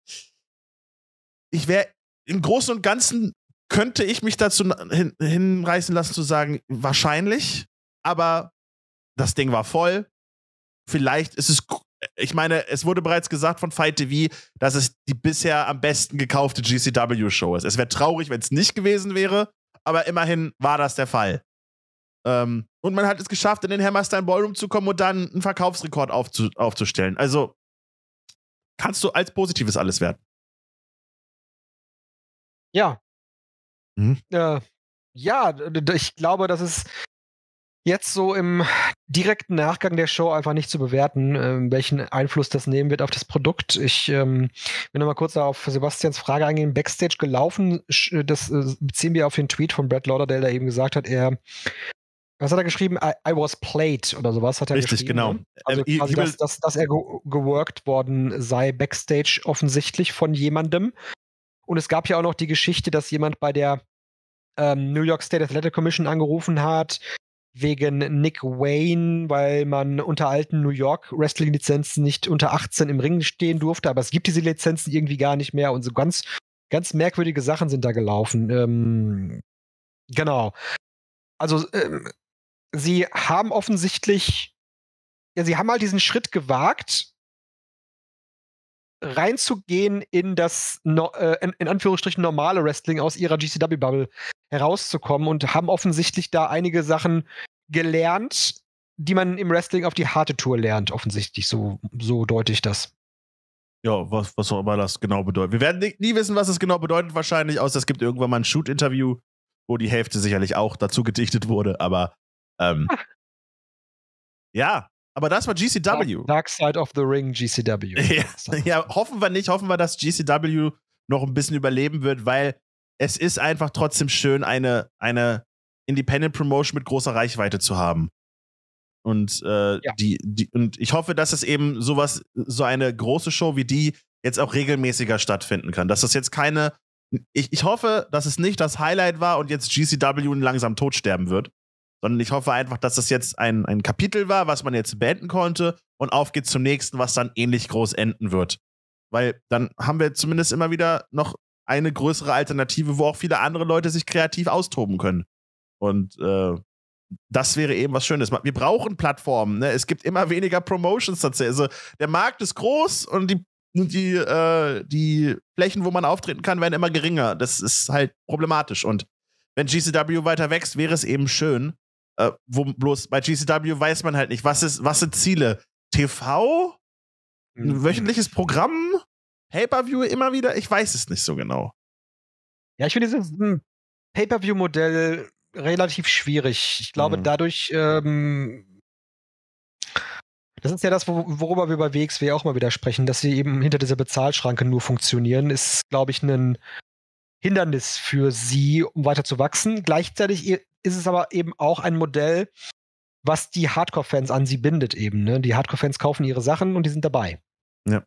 Im Großen und Ganzen könnte ich mich dazu hinreißen lassen zu sagen, wahrscheinlich, aber das Ding war voll. Vielleicht ist es, ich meine, es wurde bereits gesagt von Fight TV, dass es die bisher am besten gekaufte GCW-Show ist. Es wäre traurig, wenn es nicht gewesen wäre, aber immerhin war das der Fall. Und man hat es geschafft, in den Hammerstein Ballroom zu kommen und dann einen Verkaufsrekord aufzustellen. Also kannst du als Positives alles werten. Ja. Ja, ich glaube, das ist jetzt so im direkten Nachgang der Show einfach nicht zu bewerten, welchen Einfluss das nehmen wird auf das Produkt. Ich will noch mal kurz auf Sebastians Frage eingehen. Backstage gelaufen, das beziehen wir auf den Tweet von Brad Lauderdale, der eben gesagt hat, was hat er geschrieben? I was played oder sowas hat er geschrieben. Richtig, genau. Ne? Also quasi, dass er geworkt worden sei Backstage offensichtlich von jemandem. Und es gab ja auch noch die Geschichte, dass jemand bei der New York State Athletic Commission angerufen hat, wegen Nick Wayne, weil man unter alten New York Wrestling-Lizenzen nicht unter 18 im Ring stehen durfte, aber es gibt diese Lizenzen irgendwie gar nicht mehr und so ganz, ganz merkwürdige Sachen sind da gelaufen. Genau. Also sie haben offensichtlich, sie haben halt diesen Schritt gewagt, reinzugehen in das in Anführungsstrichen normale Wrestling aus ihrer GCW-Bubble herauszukommen und haben offensichtlich da einige Sachen gelernt, die man im Wrestling auf die harte Tour lernt, offensichtlich. So deute ich das. Ja, was auch immer das genau bedeutet. Wir werden nie wissen, was es genau bedeutet, wahrscheinlich, außer es gibt irgendwann mal ein Shoot-Interview, wo die Hälfte sicherlich auch dazu gedichtet wurde, aber ja, aber das war GCW. Dark Side of the Ring, GCW. Ja, hoffen wir nicht. Hoffen wir, dass GCW noch ein bisschen überleben wird, weil es ist einfach trotzdem schön, eine Independent Promotion mit großer Reichweite zu haben. Und und ich hoffe, dass es eben so eine große Show wie die jetzt auch regelmäßiger stattfinden kann. Dass das jetzt ich hoffe, dass es nicht das Highlight war und jetzt GCW langsam totsterben wird. Sondern ich hoffe einfach, dass das jetzt ein Kapitel war, was man jetzt beenden konnte und auf geht's zum nächsten, was dann ähnlich groß enden wird. Weil dann haben wir zumindest immer wieder noch eine größere Alternative, wo auch viele andere Leute sich kreativ austoben können. Und das wäre eben was Schönes. Wir brauchen Plattformen, ne? Es gibt immer weniger Promotions tatsächlich. Also der Markt ist groß und die Flächen, wo man auftreten kann, werden immer geringer. Das ist halt problematisch. Und wenn GCW weiter wächst, wäre es eben schön. Bloß bei GCW weiß man halt nicht, was sind Ziele? TV? Ein wöchentliches Programm? Pay-Per-View immer wieder? Ich weiß es nicht so genau. Ja, ich finde dieses Pay-Per-View-Modell relativ schwierig. Ich glaube, dadurch das ist ja das, worüber wir bei WXW auch mal wieder sprechen, dass sie eben hinter dieser Bezahlschranke nur funktionieren, ist, glaube ich, ein Hindernis für sie, um weiter zu wachsen. Gleichzeitig ist es aber eben auch ein Modell, was die Hardcore-Fans an sie bindet eben. Ne? Die Hardcore-Fans kaufen ihre Sachen und die sind dabei. Ja.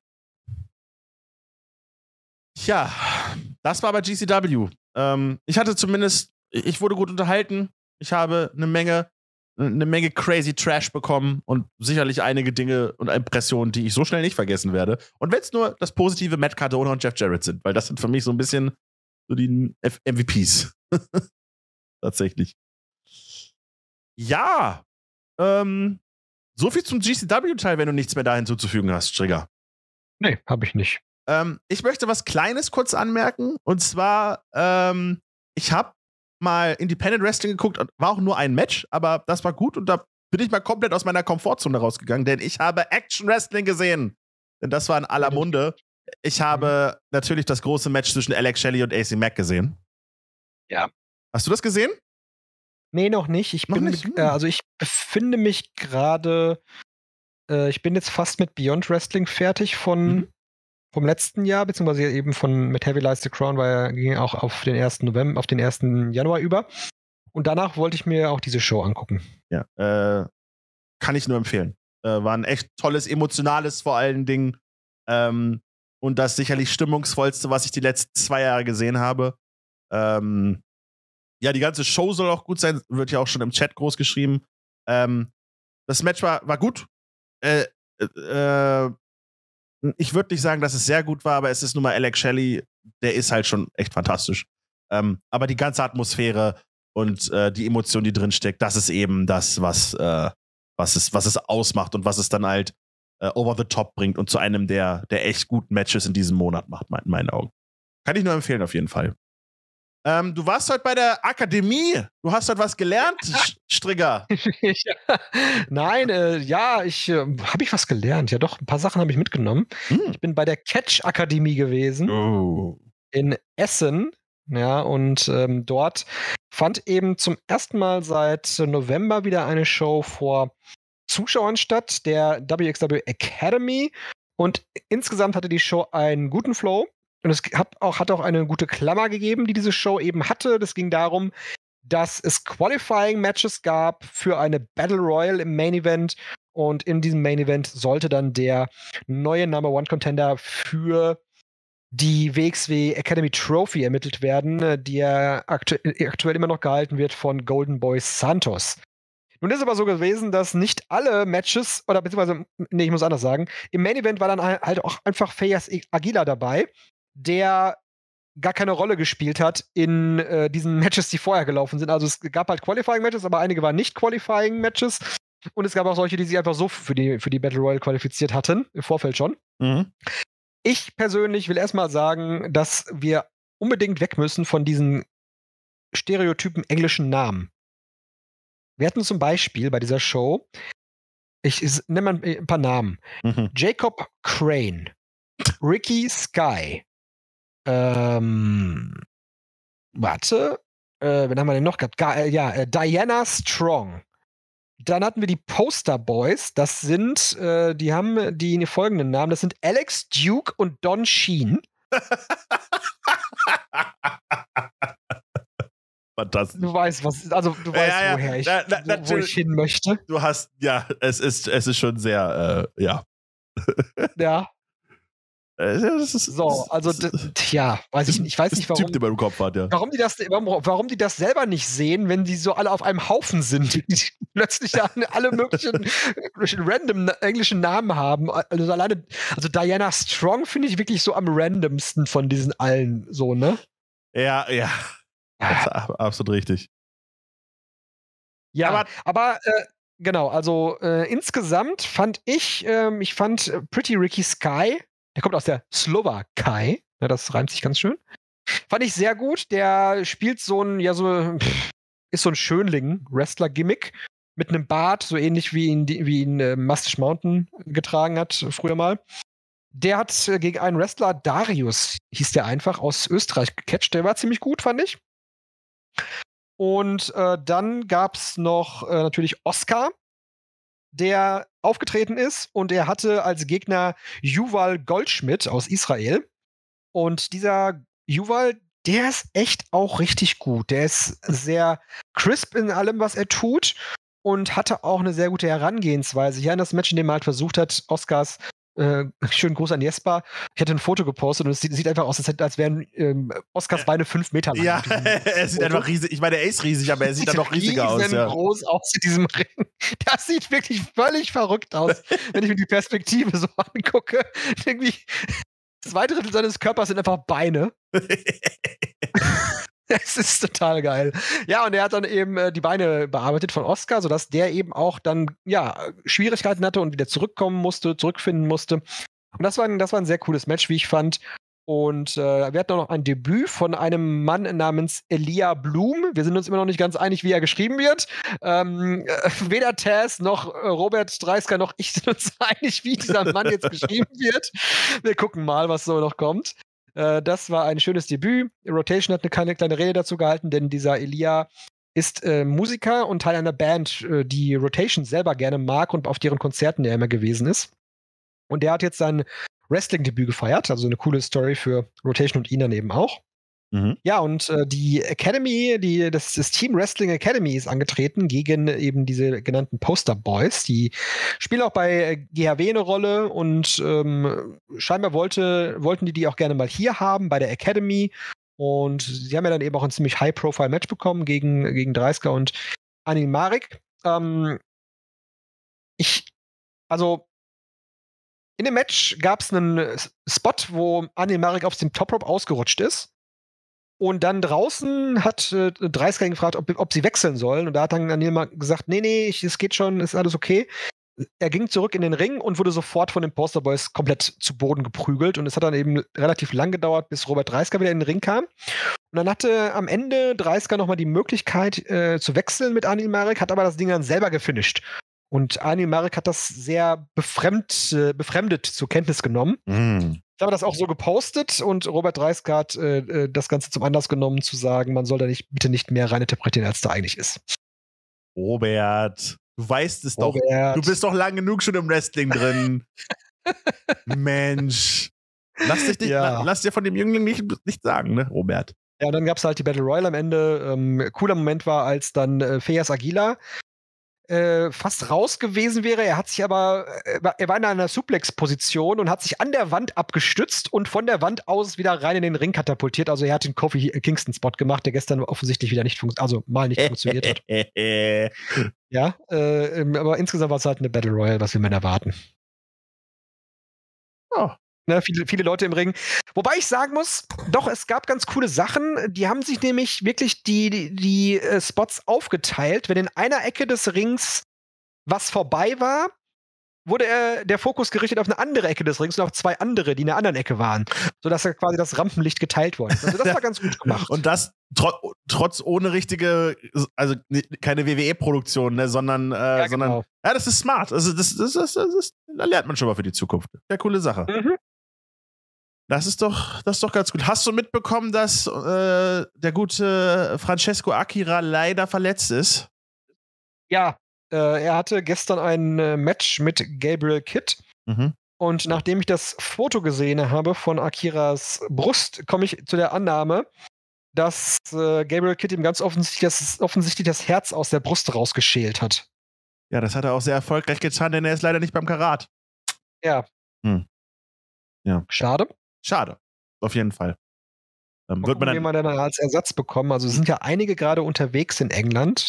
Tja, das war bei GCW. Ich hatte zumindest, ich wurde gut unterhalten. Ich habe eine Menge crazy Trash bekommen und sicherlich einige Dinge und Impressionen, die ich so schnell nicht vergessen werde. Und wenn es nur das positive Matt Cardona und Jeff Jarrett sind, weil das sind für mich so ein bisschen so die MVPs. Tatsächlich. Ja, so viel zum GCW-Teil, wenn du nichts mehr da hinzuzufügen hast, Trigger. Nee, habe ich nicht. Ich möchte was Kleines kurz anmerken. Und zwar, ich habe mal Independent Wrestling geguckt und war auch nur ein Match, aber das war gut und da bin ich mal komplett aus meiner Komfortzone rausgegangen, denn ich habe Action Wrestling gesehen. Denn das war in aller Munde. Ich habe natürlich das große Match zwischen Alex Shelley und AC Mack gesehen. Ja. Hast du das gesehen? Nee, noch nicht. Ich befinde mich gerade, ich bin jetzt fast mit Beyond Wrestling fertig vom letzten Jahr, beziehungsweise eben mit Heavy Lies the Crown, weil er ging auch auf den 1. Januar über. Und danach wollte ich mir auch diese Show angucken. Ja, kann ich nur empfehlen. War ein echt tolles, emotionales vor allen Dingen. Und das sicherlich stimmungsvollste, was ich die letzten 2 Jahre gesehen habe. Ja, die ganze Show soll auch gut sein, wird ja auch schon im Chat groß geschrieben. Das Match war gut. Ich würde nicht sagen, dass es sehr gut war, aber es ist nun mal Alex Shelley, der ist halt schon echt fantastisch. Aber die ganze Atmosphäre und die Emotion, die drin steckt, das ist eben das, was es ausmacht und was es dann halt over the top bringt und zu einem der echt guten Matches in diesem Monat macht, in meinen Augen. Kann ich nur empfehlen, auf jeden Fall. Du warst heute bei der Akademie. Du hast heute was gelernt, Strigger. Ja. Nein, habe ich was gelernt? Ja, doch, ein paar Sachen habe ich mitgenommen. Ich bin bei der Catch-Akademie gewesen in Essen. Ja, und dort fand eben zum ersten Mal seit November wieder eine Show vor Zuschauern statt, der WXW Academy. Und insgesamt hatte die Show einen guten Flow. Und es hat auch eine gute Klammer gegeben, die diese Show eben hatte. Das ging darum, dass es Qualifying-Matches gab für eine Battle Royal im Main Event. Und in diesem Main Event sollte dann der neue Number One Contender für die WXW Academy Trophy ermittelt werden, die aktuell immer noch gehalten wird von Golden Boy Santos. Nun ist aber so gewesen, dass nicht alle Matches, oder beziehungsweise, ich muss anders sagen, im Main Event war dann halt auch einfach Fayas Aguilar dabei, der gar keine Rolle gespielt hat in diesen Matches, die vorher gelaufen sind. Also es gab halt Qualifying-Matches, aber einige waren nicht Qualifying-Matches. Und es gab auch solche, die sich einfach so für die Battle Royale qualifiziert hatten, im Vorfeld schon. Ich persönlich will erstmal sagen, dass wir unbedingt weg müssen von diesen stereotypen englischen Namen. Wir hatten zum Beispiel bei dieser Show, ich nenne mal ein paar Namen. Jacob Crane, Ricky Sky, wen haben wir denn noch gehabt? Diana Strong. Dann hatten wir die Poster Boys. Das sind, die haben die folgenden Namen. Das sind Alex Duke und Don Sheen. Fantastisch. Du weißt, woher ich hin möchte. Du hast, es ist schon sehr, ja. Ja. Weiß ich nicht. Ich weiß nicht, warum. Typ, der im Kopf hat, ja. Warum die das selber nicht sehen, wenn die so alle auf einem Haufen sind, die plötzlich alle möglichen random englischen Namen haben. Also Diana Strong finde ich wirklich so am randomsten von diesen allen, so, ne? Ja. Das ist absolut richtig. Ja, aber genau, also insgesamt fand ich Pretty Ricky Sky, der kommt aus der Slowakei, ja, das reimt sich ganz schön, fand ich sehr gut. Der spielt ist so ein Schönling-Wrestler-Gimmick mit einem Bart, so ähnlich wie ihn Mustache Mountain getragen hat früher mal. Der hat gegen einen Wrestler, Darius hieß der einfach, aus Österreich gecatcht. Der war ziemlich gut, fand ich. Und dann gab's noch natürlich Oscar, der aufgetreten ist, und er hatte als Gegner Yuval Goldschmidt aus Israel. Und dieser Yuval, der ist echt auch richtig gut. Der ist sehr crisp in allem, was er tut. und hatte auch eine sehr gute Herangehensweise. Hier an das Match, in dem er halt versucht hat, Oscars schönen Gruß an Jesper. Ich hatte ein Foto gepostet und es sieht einfach aus, als wären Oscars Beine 5 Meter lang. Ja, er sieht einfach riesig. Ich meine, er ist riesig, aber er sieht dann noch riesiger aus. Ja. Groß aus in diesem Ring. Das sieht wirklich völlig verrückt aus, wenn ich mir die Perspektive so angucke. Irgendwie 2/3 seines Körpers sind einfach Beine. Es ist total geil. Ja, und er hat dann eben die Beine bearbeitet von Oscar, sodass der eben auch dann, Schwierigkeiten hatte und wieder zurückfinden musste. Und das war ein sehr cooles Match, wie ich fand. Und wir hatten auch noch ein Debüt von einem Mann namens Elia Blum. Wir sind uns immer noch nicht ganz einig, wie er geschrieben wird. Weder Taz noch Robert Dreisker noch ich sind uns einig, wie dieser Mann jetzt geschrieben wird. Wir gucken mal, was so noch kommt. Das war ein schönes Debüt. Rotation hat eine kleine Rede dazu gehalten, denn dieser Elia ist Musiker und Teil einer Band, die Rotation selber gerne mag und auf deren Konzerten er immer gewesen ist. Und der hat jetzt sein Wrestling-Debüt gefeiert, also eine coole Story für Rotation und ihn dann eben auch. Mhm. Ja, und die Academy, das Team Wrestling Academy ist angetreten gegen eben diese genannten Poster Boys. Die spielen auch bei GHW eine Rolle und scheinbar wollten die auch gerne mal hier haben bei der Academy. Und sie haben ja dann eben auch ein ziemlich High-Profile-Match bekommen gegen Dreisker und Anil Marek. In dem Match gab es einen Spot, wo Anil Marek auf dem Top Rope ausgerutscht ist. Und dann draußen hat Dreisker gefragt, ob sie wechseln sollen. Und da hat dann Anil gesagt, nee, es geht schon, ist alles okay. Er ging zurück in den Ring und wurde sofort von den Poster Boys komplett zu Boden geprügelt. Und es hat dann eben relativ lang gedauert, bis Robert Dreisker wieder in den Ring kam. Und dann hatte am Ende Dreisker nochmal die Möglichkeit zu wechseln mit Anil Marek, hat aber das Ding dann selber gefinisht. Und Anil Marek hat das sehr befremdet zur Kenntnis genommen. Ich habe das auch so gepostet und Robert Dreisker hat das Ganze zum Anlass genommen, zu sagen, man soll da bitte nicht mehr reininterpretieren, als da eigentlich ist. Robert, du weißt es doch. Du bist doch lang genug schon im Wrestling drin. Mensch. Lass dir von dem Jüngling nicht sagen, ne, Robert? Ja, und dann gab es halt die Battle Royale am Ende. Cooler Moment war, als dann Feas Aguilar fast raus gewesen wäre. Er hat sich aber, er war in einer Suplex-Position und hat sich an der Wand abgestützt und von der Wand aus wieder rein in den Ring katapultiert. Also er hat den Kofi Kingston-Spot gemacht, der gestern offensichtlich wieder nicht funktioniert hat. Ja, aber insgesamt war es halt eine Battle Royale, was will man erwarten. Oh. Ne, viele Leute im Ring. Wobei ich sagen muss, doch, es gab ganz coole Sachen. Die haben sich nämlich wirklich die Spots aufgeteilt. Wenn in einer Ecke des Rings was vorbei war, wurde der Fokus gerichtet auf eine andere Ecke des Rings und auf 2 andere, die in der anderen Ecke waren. Sodass da quasi das Rampenlicht geteilt wurde. Also das war ganz gut gemacht. Und das trotz ohne richtige, also keine WWE-Produktion, ne, sondern, ja, das ist smart. Also da lernt man schon mal für die Zukunft. Ja, coole Sache. Mhm. Das ist doch ganz gut. Hast du mitbekommen, dass der gute Francesco Akira leider verletzt ist? Ja, er hatte gestern ein Match mit Gabriel Kidd. Mhm. Und nachdem ich das Foto gesehen habe von Akiras Brust, komme ich zu der Annahme, dass Gabriel Kidd ihm ganz offensichtlich das Herz aus der Brust rausgeschält hat. Ja, das hat er auch sehr erfolgreich getan, denn er ist leider nicht beim Karat. Ja. Ja. Schade, auf jeden Fall. Wird man dann als Ersatz bekommen. Also sind ja einige gerade unterwegs in England.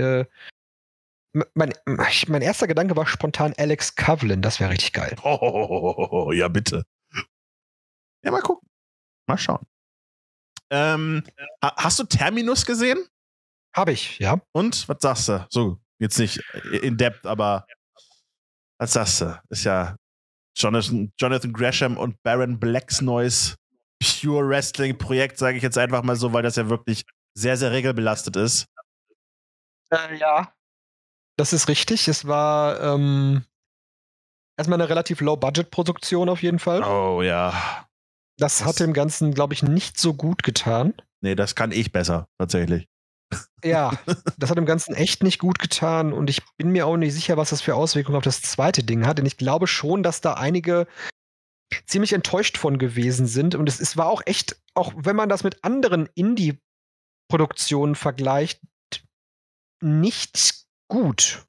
Mein erster Gedanke war spontan Alex Coughlin. Das wäre richtig geil. Oh, ja, bitte. Ja, mal gucken. Mal schauen. Hast du Terminus gesehen? Habe ich, ja. Und? Was sagst du? So, jetzt nicht in depth, aber was sagst du? Ist ja Jonathan Gresham und Baron Blacks neues Pure Wrestling-Projekt, sage ich jetzt einfach mal so, weil das ja wirklich sehr, sehr regelbelastet ist. Ja, das ist richtig. Es war erstmal eine relativ Low-Budget-Produktion auf jeden Fall. Oh ja. Das hat dem Ganzen, glaube ich, nicht so gut getan. Nee, das kann ich besser, tatsächlich. Ja, das hat dem Ganzen echt nicht gut getan und ich bin mir auch nicht sicher, was das für Auswirkungen auf das zweite Ding hat, denn ich glaube schon, dass da einige ziemlich enttäuscht von gewesen sind und es war auch echt, auch wenn man das mit anderen Indie-Produktionen vergleicht, nicht gut.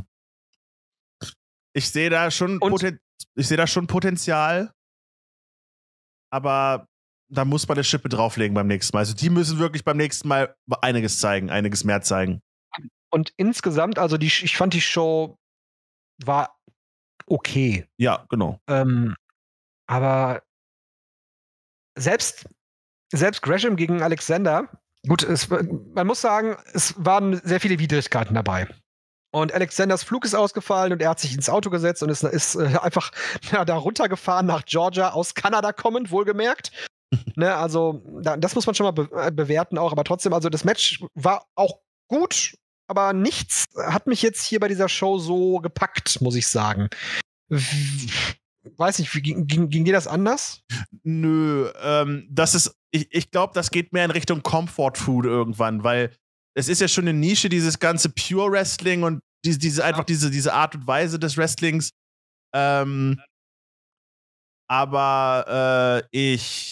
Ich sehe da schon Potenzial, aber da muss man eine Schippe drauflegen beim nächsten Mal. Also die müssen wirklich beim nächsten Mal einiges mehr zeigen. Und insgesamt, also ich fand die Show war okay. Ja, genau. Aber selbst Gresham gegen Alexander, gut, man muss sagen, es waren sehr viele Widrigkeiten dabei. Und Alexanders Flug ist ausgefallen und er hat sich ins Auto gesetzt und ist einfach da runtergefahren nach Georgia, aus Kanada kommend, wohlgemerkt. Ne, also, das muss man schon mal bewerten auch. Aber trotzdem, also das Match war auch gut, aber nichts hat mich jetzt hier bei dieser Show so gepackt, muss ich sagen. Weiß nicht, ging dir das anders? Nö, ich glaube, das geht mehr in Richtung Comfort Food irgendwann, weil es ist ja schon eine Nische, dieses ganze Pure Wrestling und diese Art und Weise des Wrestlings. Aber ich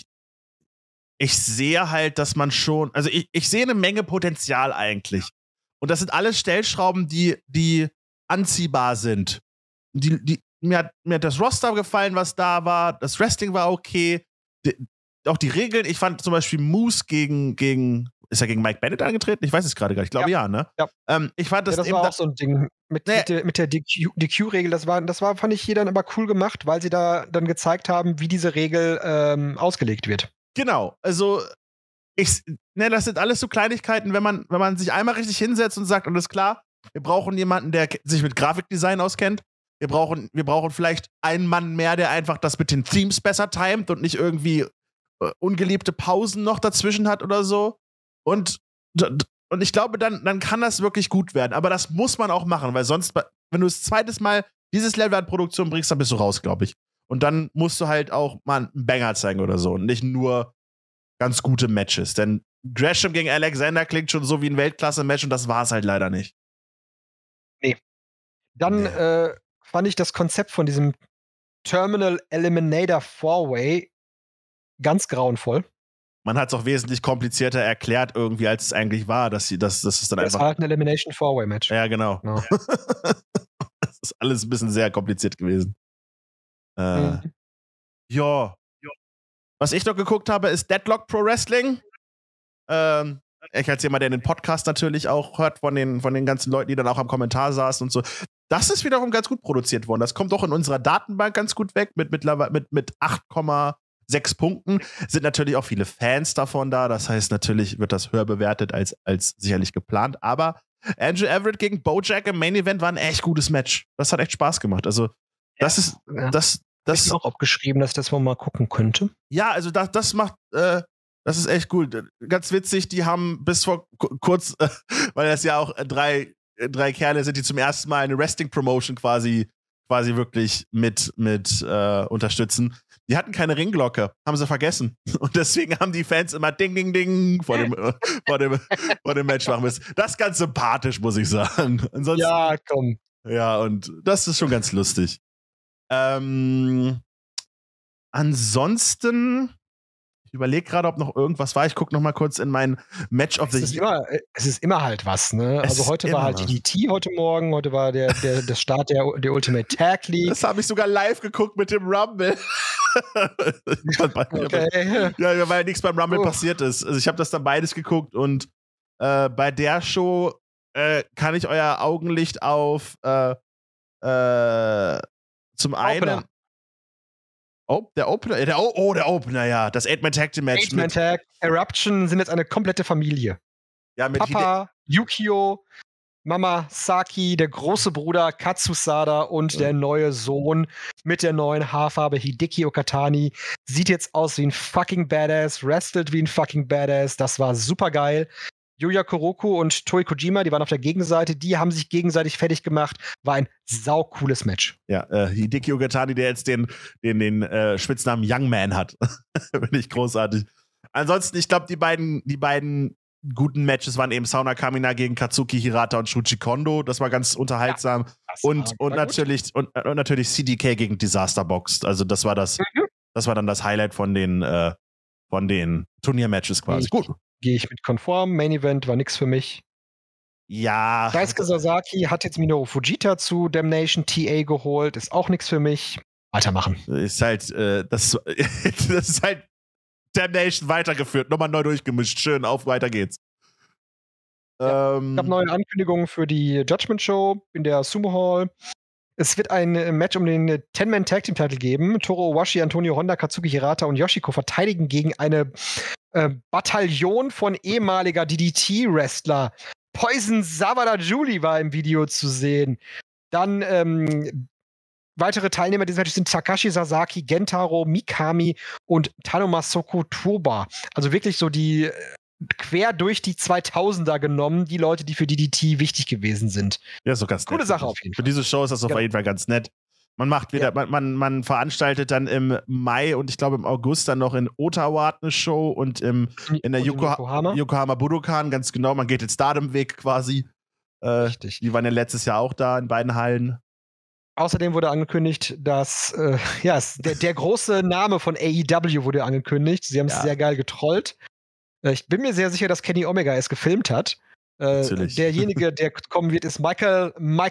sehe halt, dass man schon, also ich sehe eine Menge Potenzial eigentlich. Und das sind alles Stellschrauben, die anziehbar sind. Mir hat das Roster gefallen, was da war. Das Wrestling war okay. Auch die Regeln. Ich fand zum Beispiel Moose ist er gegen Mike Bennett angetreten? Ich weiß es gerade gar nicht. Ich glaube ja, ne? Ja. Ich fand das, das war auch so ein Ding mit der DQ-Regel. Das war, fand ich hier dann aber cool gemacht, weil sie da dann gezeigt haben, wie diese Regel ausgelegt wird. Genau. Also das sind alles so Kleinigkeiten, wenn man sich einmal richtig hinsetzt und sagt, und das ist klar, wir brauchen jemanden, der sich mit Grafikdesign auskennt. Wir brauchen vielleicht einen Mann mehr, der einfach das mit den Themes besser timet und nicht irgendwie ungeliebte Pausen noch dazwischen hat oder so. Und ich glaube, dann kann das wirklich gut werden. Aber das muss man auch machen, weil sonst, wenn du das zweites Mal dieses Level an Produktion bringst, dann bist du raus, glaube ich. Und dann musst du halt auch mal einen Banger zeigen oder so und nicht nur ganz gute Matches. Denn Gresham gegen Alexander klingt schon so wie ein Weltklasse-Match und das war es halt leider nicht. Nee. Dann fand ich das Konzept von diesem Terminal Eliminator 4-Way ganz grauenvoll. Man hat es auch wesentlich komplizierter erklärt irgendwie, als es eigentlich war, dass es dann einfach... Das war halt ein Elimination 4-Way-Match. Ja, genau. Das ist alles ein bisschen sehr kompliziert gewesen. Ja. Was ich noch geguckt habe, ist Deadlock Pro Wrestling. Ich als jemand, der den Podcast natürlich auch hört von den ganzen Leuten, die dann auch am Kommentar saßen und so. Das ist wiederum ganz gut produziert worden. Das kommt auch in unserer Datenbank ganz gut weg mit 8,6 Punkten. Sind natürlich auch viele Fans davon da. Das heißt, natürlich wird das höher bewertet als sicherlich geplant. Aber Andrew Everett gegen Bojack im Main Event war ein echt gutes Match. Das hat echt Spaß gemacht. Also, das ist. Das ist auch abgeschrieben, dass ich das mal gucken könnte. Ja, also das macht. Das ist echt gut. Ganz witzig, die haben bis vor kurz, weil das ja auch drei Kerle sind, die zum ersten Mal eine Wrestling-Promotion quasi wirklich mit unterstützen. Die hatten keine Ringglocke, haben sie vergessen. Und deswegen haben die Fans immer Ding, Ding, Ding vor dem Match machen müssen. Das ist ganz sympathisch, muss ich sagen. Ansonsten, ja, komm. Ja, und das ist schon ganz lustig. Ansonsten, ich überlege gerade, ob noch irgendwas war. Ich gucke noch mal kurz in mein Match of the Year. Es ist immer halt was, ne? Also heute war halt DDT heute Morgen, heute war der Start der Ultimate Tag League. Das habe ich sogar live geguckt mit dem Rumble. Okay. Ja, weil nichts beim Rumble passiert ist. Also ich habe das dann beides geguckt und bei der Show kann ich euer Augenlicht auf zum einen der Opener, der Opener, ja. Das 8-Man-Tag-Team-Match. 8-Man-Tag, Eruption sind jetzt eine komplette Familie. Ja, mit Papa, Yukio, Mama, Saki, der große Bruder Katsusada und der neue Sohn mit der neuen Haarfarbe Hideki Okatani. Sieht jetzt aus wie ein fucking Badass, wrestelt wie ein fucking Badass. Das war super geil. Yuya Koroku und Toi Kojima, die waren auf der Gegenseite, die haben sich gegenseitig fertig gemacht. War ein saucooles Match. Ja, Hideki Okatani, der jetzt den Spitznamen Young Man hat. Finde ich großartig. Ansonsten, ich glaube, die beiden guten Matches waren eben Sauna Kamina gegen Katsuki Hirata und Shuji Kondo. Das war ganz unterhaltsam. Ja, und natürlich CDK gegen Disaster Box. Also das war das war dann das Highlight von den Turniermatches quasi. Gut. Gehe ich mit konform. Main Event war nix für mich. Ja. Daisuke Sasaki hat jetzt Minoru Fujita zu Damnation TA geholt. Ist auch nichts für mich. Weitermachen. Ist halt, das ist halt Damnation weitergeführt. Nochmal neu durchgemischt. Schön, weiter geht's. Ja, ich habe neue Ankündigungen für die Judgment Show in der Sumo Hall. Es wird ein Match um den 10-Man Tag Team Titel geben. Toru Owashi, Antonio Honda, Katsuki Hirata und Yoshiko verteidigen gegen eine Bataillon von ehemaliger DDT-Wrestler. Poison Sabada Julie war im Video zu sehen. Dann weitere Teilnehmer dieses Matches sind Takashi Sasaki, Gentaro Mikami und Tanomasoko Toba. Also wirklich so die quer durch die 2000er genommen, die Leute, die für DDT wichtig gewesen sind. Ja, so ganz coole nett. Sache auf jeden Fall. Für diese Show ist das auf jeden Fall ganz nett. Man macht wieder, man veranstaltet dann im Mai und ich glaube im August dann noch in Ottawa eine Show und in der Yokohama Budokan, ganz genau. Man geht den Stardom-Weg quasi. Richtig. Die waren ja letztes Jahr auch da in beiden Hallen. Außerdem wurde angekündigt, dass der große Name von AEW wurde angekündigt. Sie haben es sehr geil getrollt. Ich bin mir sehr sicher, dass Kenny Omega es gefilmt hat. Derjenige, der kommen wird, ist Michael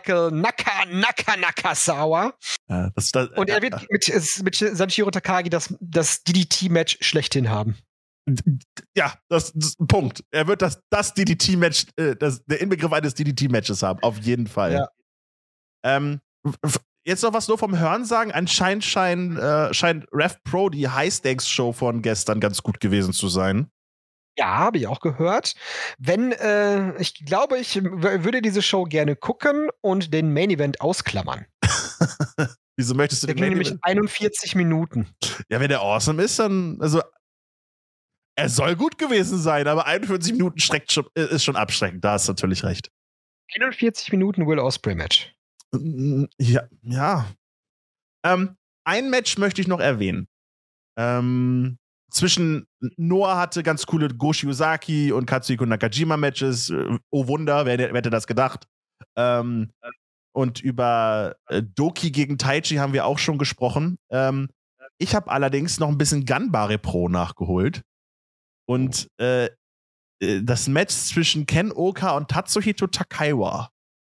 Nakasawa. Ja, und er wird mit Sanshiro Takagi das DDT-Match schlechthin haben. Ja, das ist ein Punkt. Er wird das DDT-Match, der Inbegriff eines DDT-Matches haben, auf jeden Fall. Ja. Jetzt noch was nur vom Hörensagen. Anscheinend scheint Rev Pro, die High-Stakes-Show von gestern, ganz gut gewesen zu sein. Ja, habe ich auch gehört. Ich glaube, ich würde diese Show gerne gucken und den Main-Event ausklammern. Wieso möchtest du den Main-Event? Nämlich 41 Minuten. Ja, wenn der awesome ist, dann, also, er soll gut gewesen sein, aber 41 Minuten ist schon abschreckend. Da hast du natürlich recht. 41 Minuten Will Ospreay-Match. Ja. Ein Match möchte ich noch erwähnen. Zwischen Noah hatte ganz coole Goshi Ozaki und Katsuhiko Nakajima-Matches. Oh Wunder, wer hätte das gedacht? Und über Doki gegen Taichi haben wir auch schon gesprochen. Ich habe allerdings noch ein bisschen Ganbare Pro nachgeholt. Und das Match zwischen Ken Oka und Tatsuhito Takaiwa.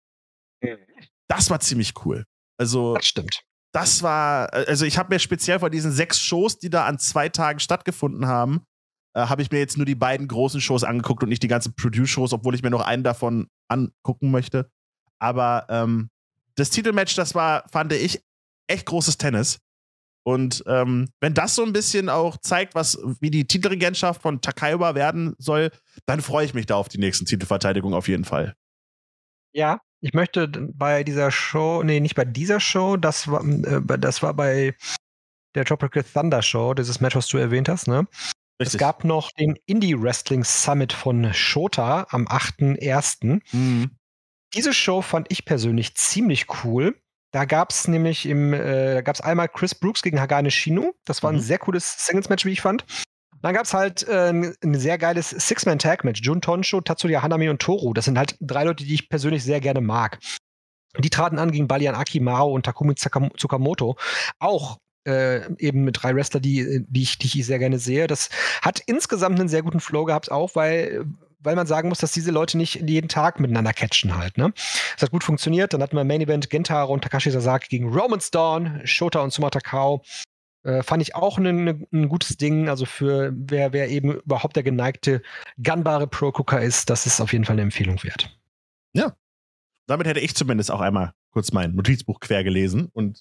Das war ziemlich cool. Also, das stimmt. Also ich habe mir speziell von diesen 6 Shows, die da an 2 Tagen stattgefunden haben, habe ich mir jetzt nur die beiden großen Shows angeguckt und nicht die ganzen Produce-Shows, obwohl ich mir noch einen davon angucken möchte. Aber das Titelmatch, fand ich, echt großes Tennis. Und wenn das so ein bisschen auch zeigt, wie die Titelregentschaft von Takaiwa werden soll, dann freue ich mich da auf die nächsten Titelverteidigungen auf jeden Fall. Ja, ich möchte bei dieser Show, nicht bei dieser Show, das war bei der Tropical Thunder Show, dieses Match, was du erwähnt hast, ne? Richtig. Es gab noch den Indie Wrestling Summit von Shota am 8.1. Diese Show fand ich persönlich ziemlich cool. Da gab es nämlich einmal Chris Brooks gegen Hagane Shino. Das war ein sehr cooles Singles-Match, wie ich fand. Dann gab es halt ein sehr geiles Six-Man-Tag-Match. Jun Tonsho, Tatsuya Hanami und Toru. Das sind halt 3 Leute, die ich persönlich sehr gerne mag. Die traten an gegen Balian Akimaro und Takumi Tsukamoto. Auch eben mit 3 Wrestler, die ich sehr gerne sehe. Das hat insgesamt einen sehr guten Flow gehabt, auch weil man sagen muss, dass diese Leute nicht jeden Tag miteinander catchen halt. Ne? Das hat gut funktioniert. Dann hatten wir im Main Event Gentaro und Takashi Sasaki gegen Roman's Dawn, Shota und Suma Takao. Fand ich auch ein gutes Ding. Also für wer eben überhaupt der geneigte Ganbare Pro-Gucker ist, das ist auf jeden Fall eine Empfehlung wert. Ja. Damit hätte ich zumindest auch einmal kurz mein Notizbuch quer gelesen. Und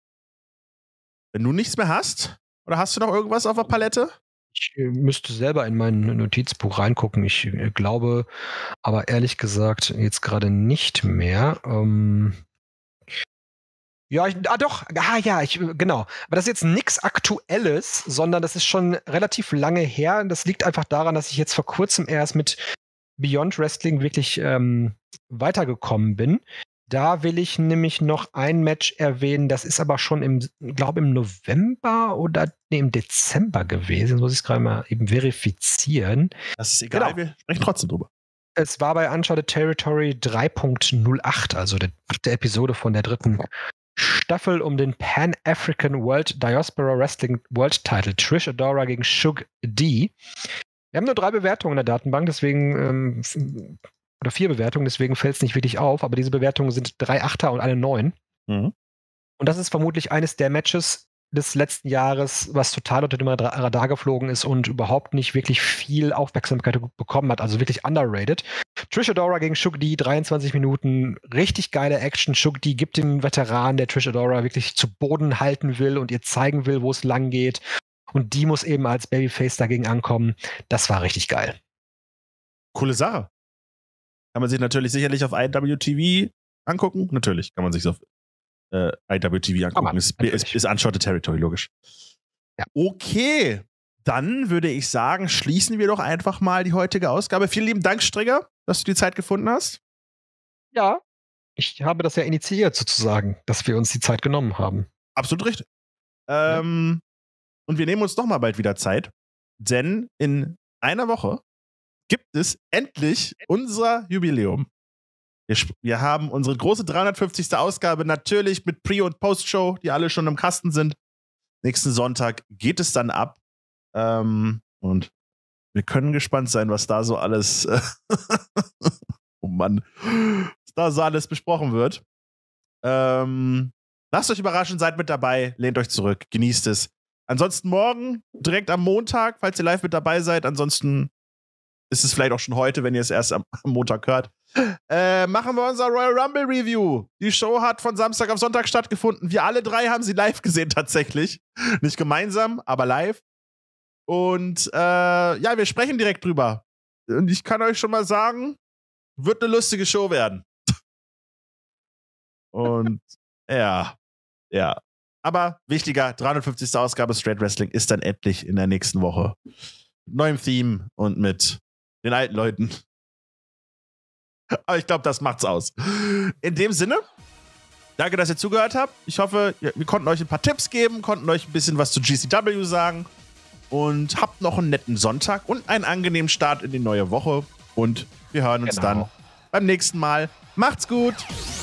wenn du nichts mehr hast, oder hast du noch irgendwas auf der Palette? Ich müsste selber in mein Notizbuch reingucken. Ich glaube aber ehrlich gesagt jetzt gerade nicht mehr. Genau. Aber das ist jetzt nichts Aktuelles, sondern das ist schon relativ lange her. Das liegt einfach daran, dass ich jetzt vor kurzem erst mit Beyond Wrestling wirklich weitergekommen bin. Da will ich nämlich noch ein Match erwähnen, das ist aber schon im November oder im Dezember gewesen. Das muss ich gerade mal eben verifizieren. Das ist egal, genau. Wir sprechen trotzdem drüber. Es war bei Uncharted Territory 3.08, also die 8. Episode von der 3. Staffel um den Pan-African World Diaspora Wrestling World Title. Trish Adora gegen Shug D. Wir haben nur 3 Bewertungen in der Datenbank, deswegen oder 4 Bewertungen, deswegen fällt es nicht wirklich auf, aber diese Bewertungen sind 3 Achter und eine 9. Mhm. Und das ist vermutlich eines der Matches des letzten Jahres, was total unter dem Radar geflogen ist und überhaupt nicht wirklich viel Aufmerksamkeit bekommen hat, also wirklich underrated. Trish Adora gegen Shug D, 23 Minuten, richtig geile Action. Shug D gibt den Veteran, der Trish Adora wirklich zu Boden halten will und ihr zeigen will, wo es lang geht. Und die muss eben als Babyface dagegen ankommen. Das war richtig geil. Coole Sache. Kann man sich natürlich sicherlich auf IWTV angucken. Natürlich kann man sich auf IWTV angucken. Ist Uncharted Territory, logisch. Ja. Okay, dann würde ich sagen, schließen wir doch einfach mal die heutige Ausgabe. Vielen lieben Dank, Strigger, dass du die Zeit gefunden hast. Ja, ich habe das ja initiiert sozusagen, dass wir uns die Zeit genommen haben. Absolut richtig. Und wir nehmen uns doch mal bald wieder Zeit, denn in einer Woche gibt es endlich unser Jubiläum. Wir haben unsere große 350. Ausgabe natürlich mit Pre- und Post-Show, die alle schon im Kasten sind. Nächsten Sonntag geht es dann ab. Und wir können gespannt sein, was da so alles oh Mann, was da so alles besprochen wird. Lasst euch überraschen, seid mit dabei, lehnt euch zurück, genießt es. Ansonsten morgen, direkt am Montag, falls ihr live mit dabei seid. Ansonsten ist es vielleicht auch schon heute, wenn ihr es erst am Montag hört. Machen wir unser Royal Rumble Review. Die Show hat von Samstag auf Sonntag stattgefunden. Wir alle 3 haben sie live gesehen tatsächlich. Nicht gemeinsam, aber live. Und ja, wir sprechen direkt drüber. Und ich kann euch schon mal sagen, wird eine lustige Show werden. Und ja. Aber wichtiger, 350. Ausgabe Straight Wrestling ist dann endlich in der nächsten Woche. Mit neuem Theme und mit den alten Leuten. Aber ich glaube, das macht's aus. In dem Sinne, danke, dass ihr zugehört habt. Ich hoffe, wir konnten euch ein paar Tipps geben, konnten euch ein bisschen was zu GCW sagen und habt noch einen netten Sonntag und einen angenehmen Start in die neue Woche. Und wir hören uns dann beim nächsten Mal. Macht's gut!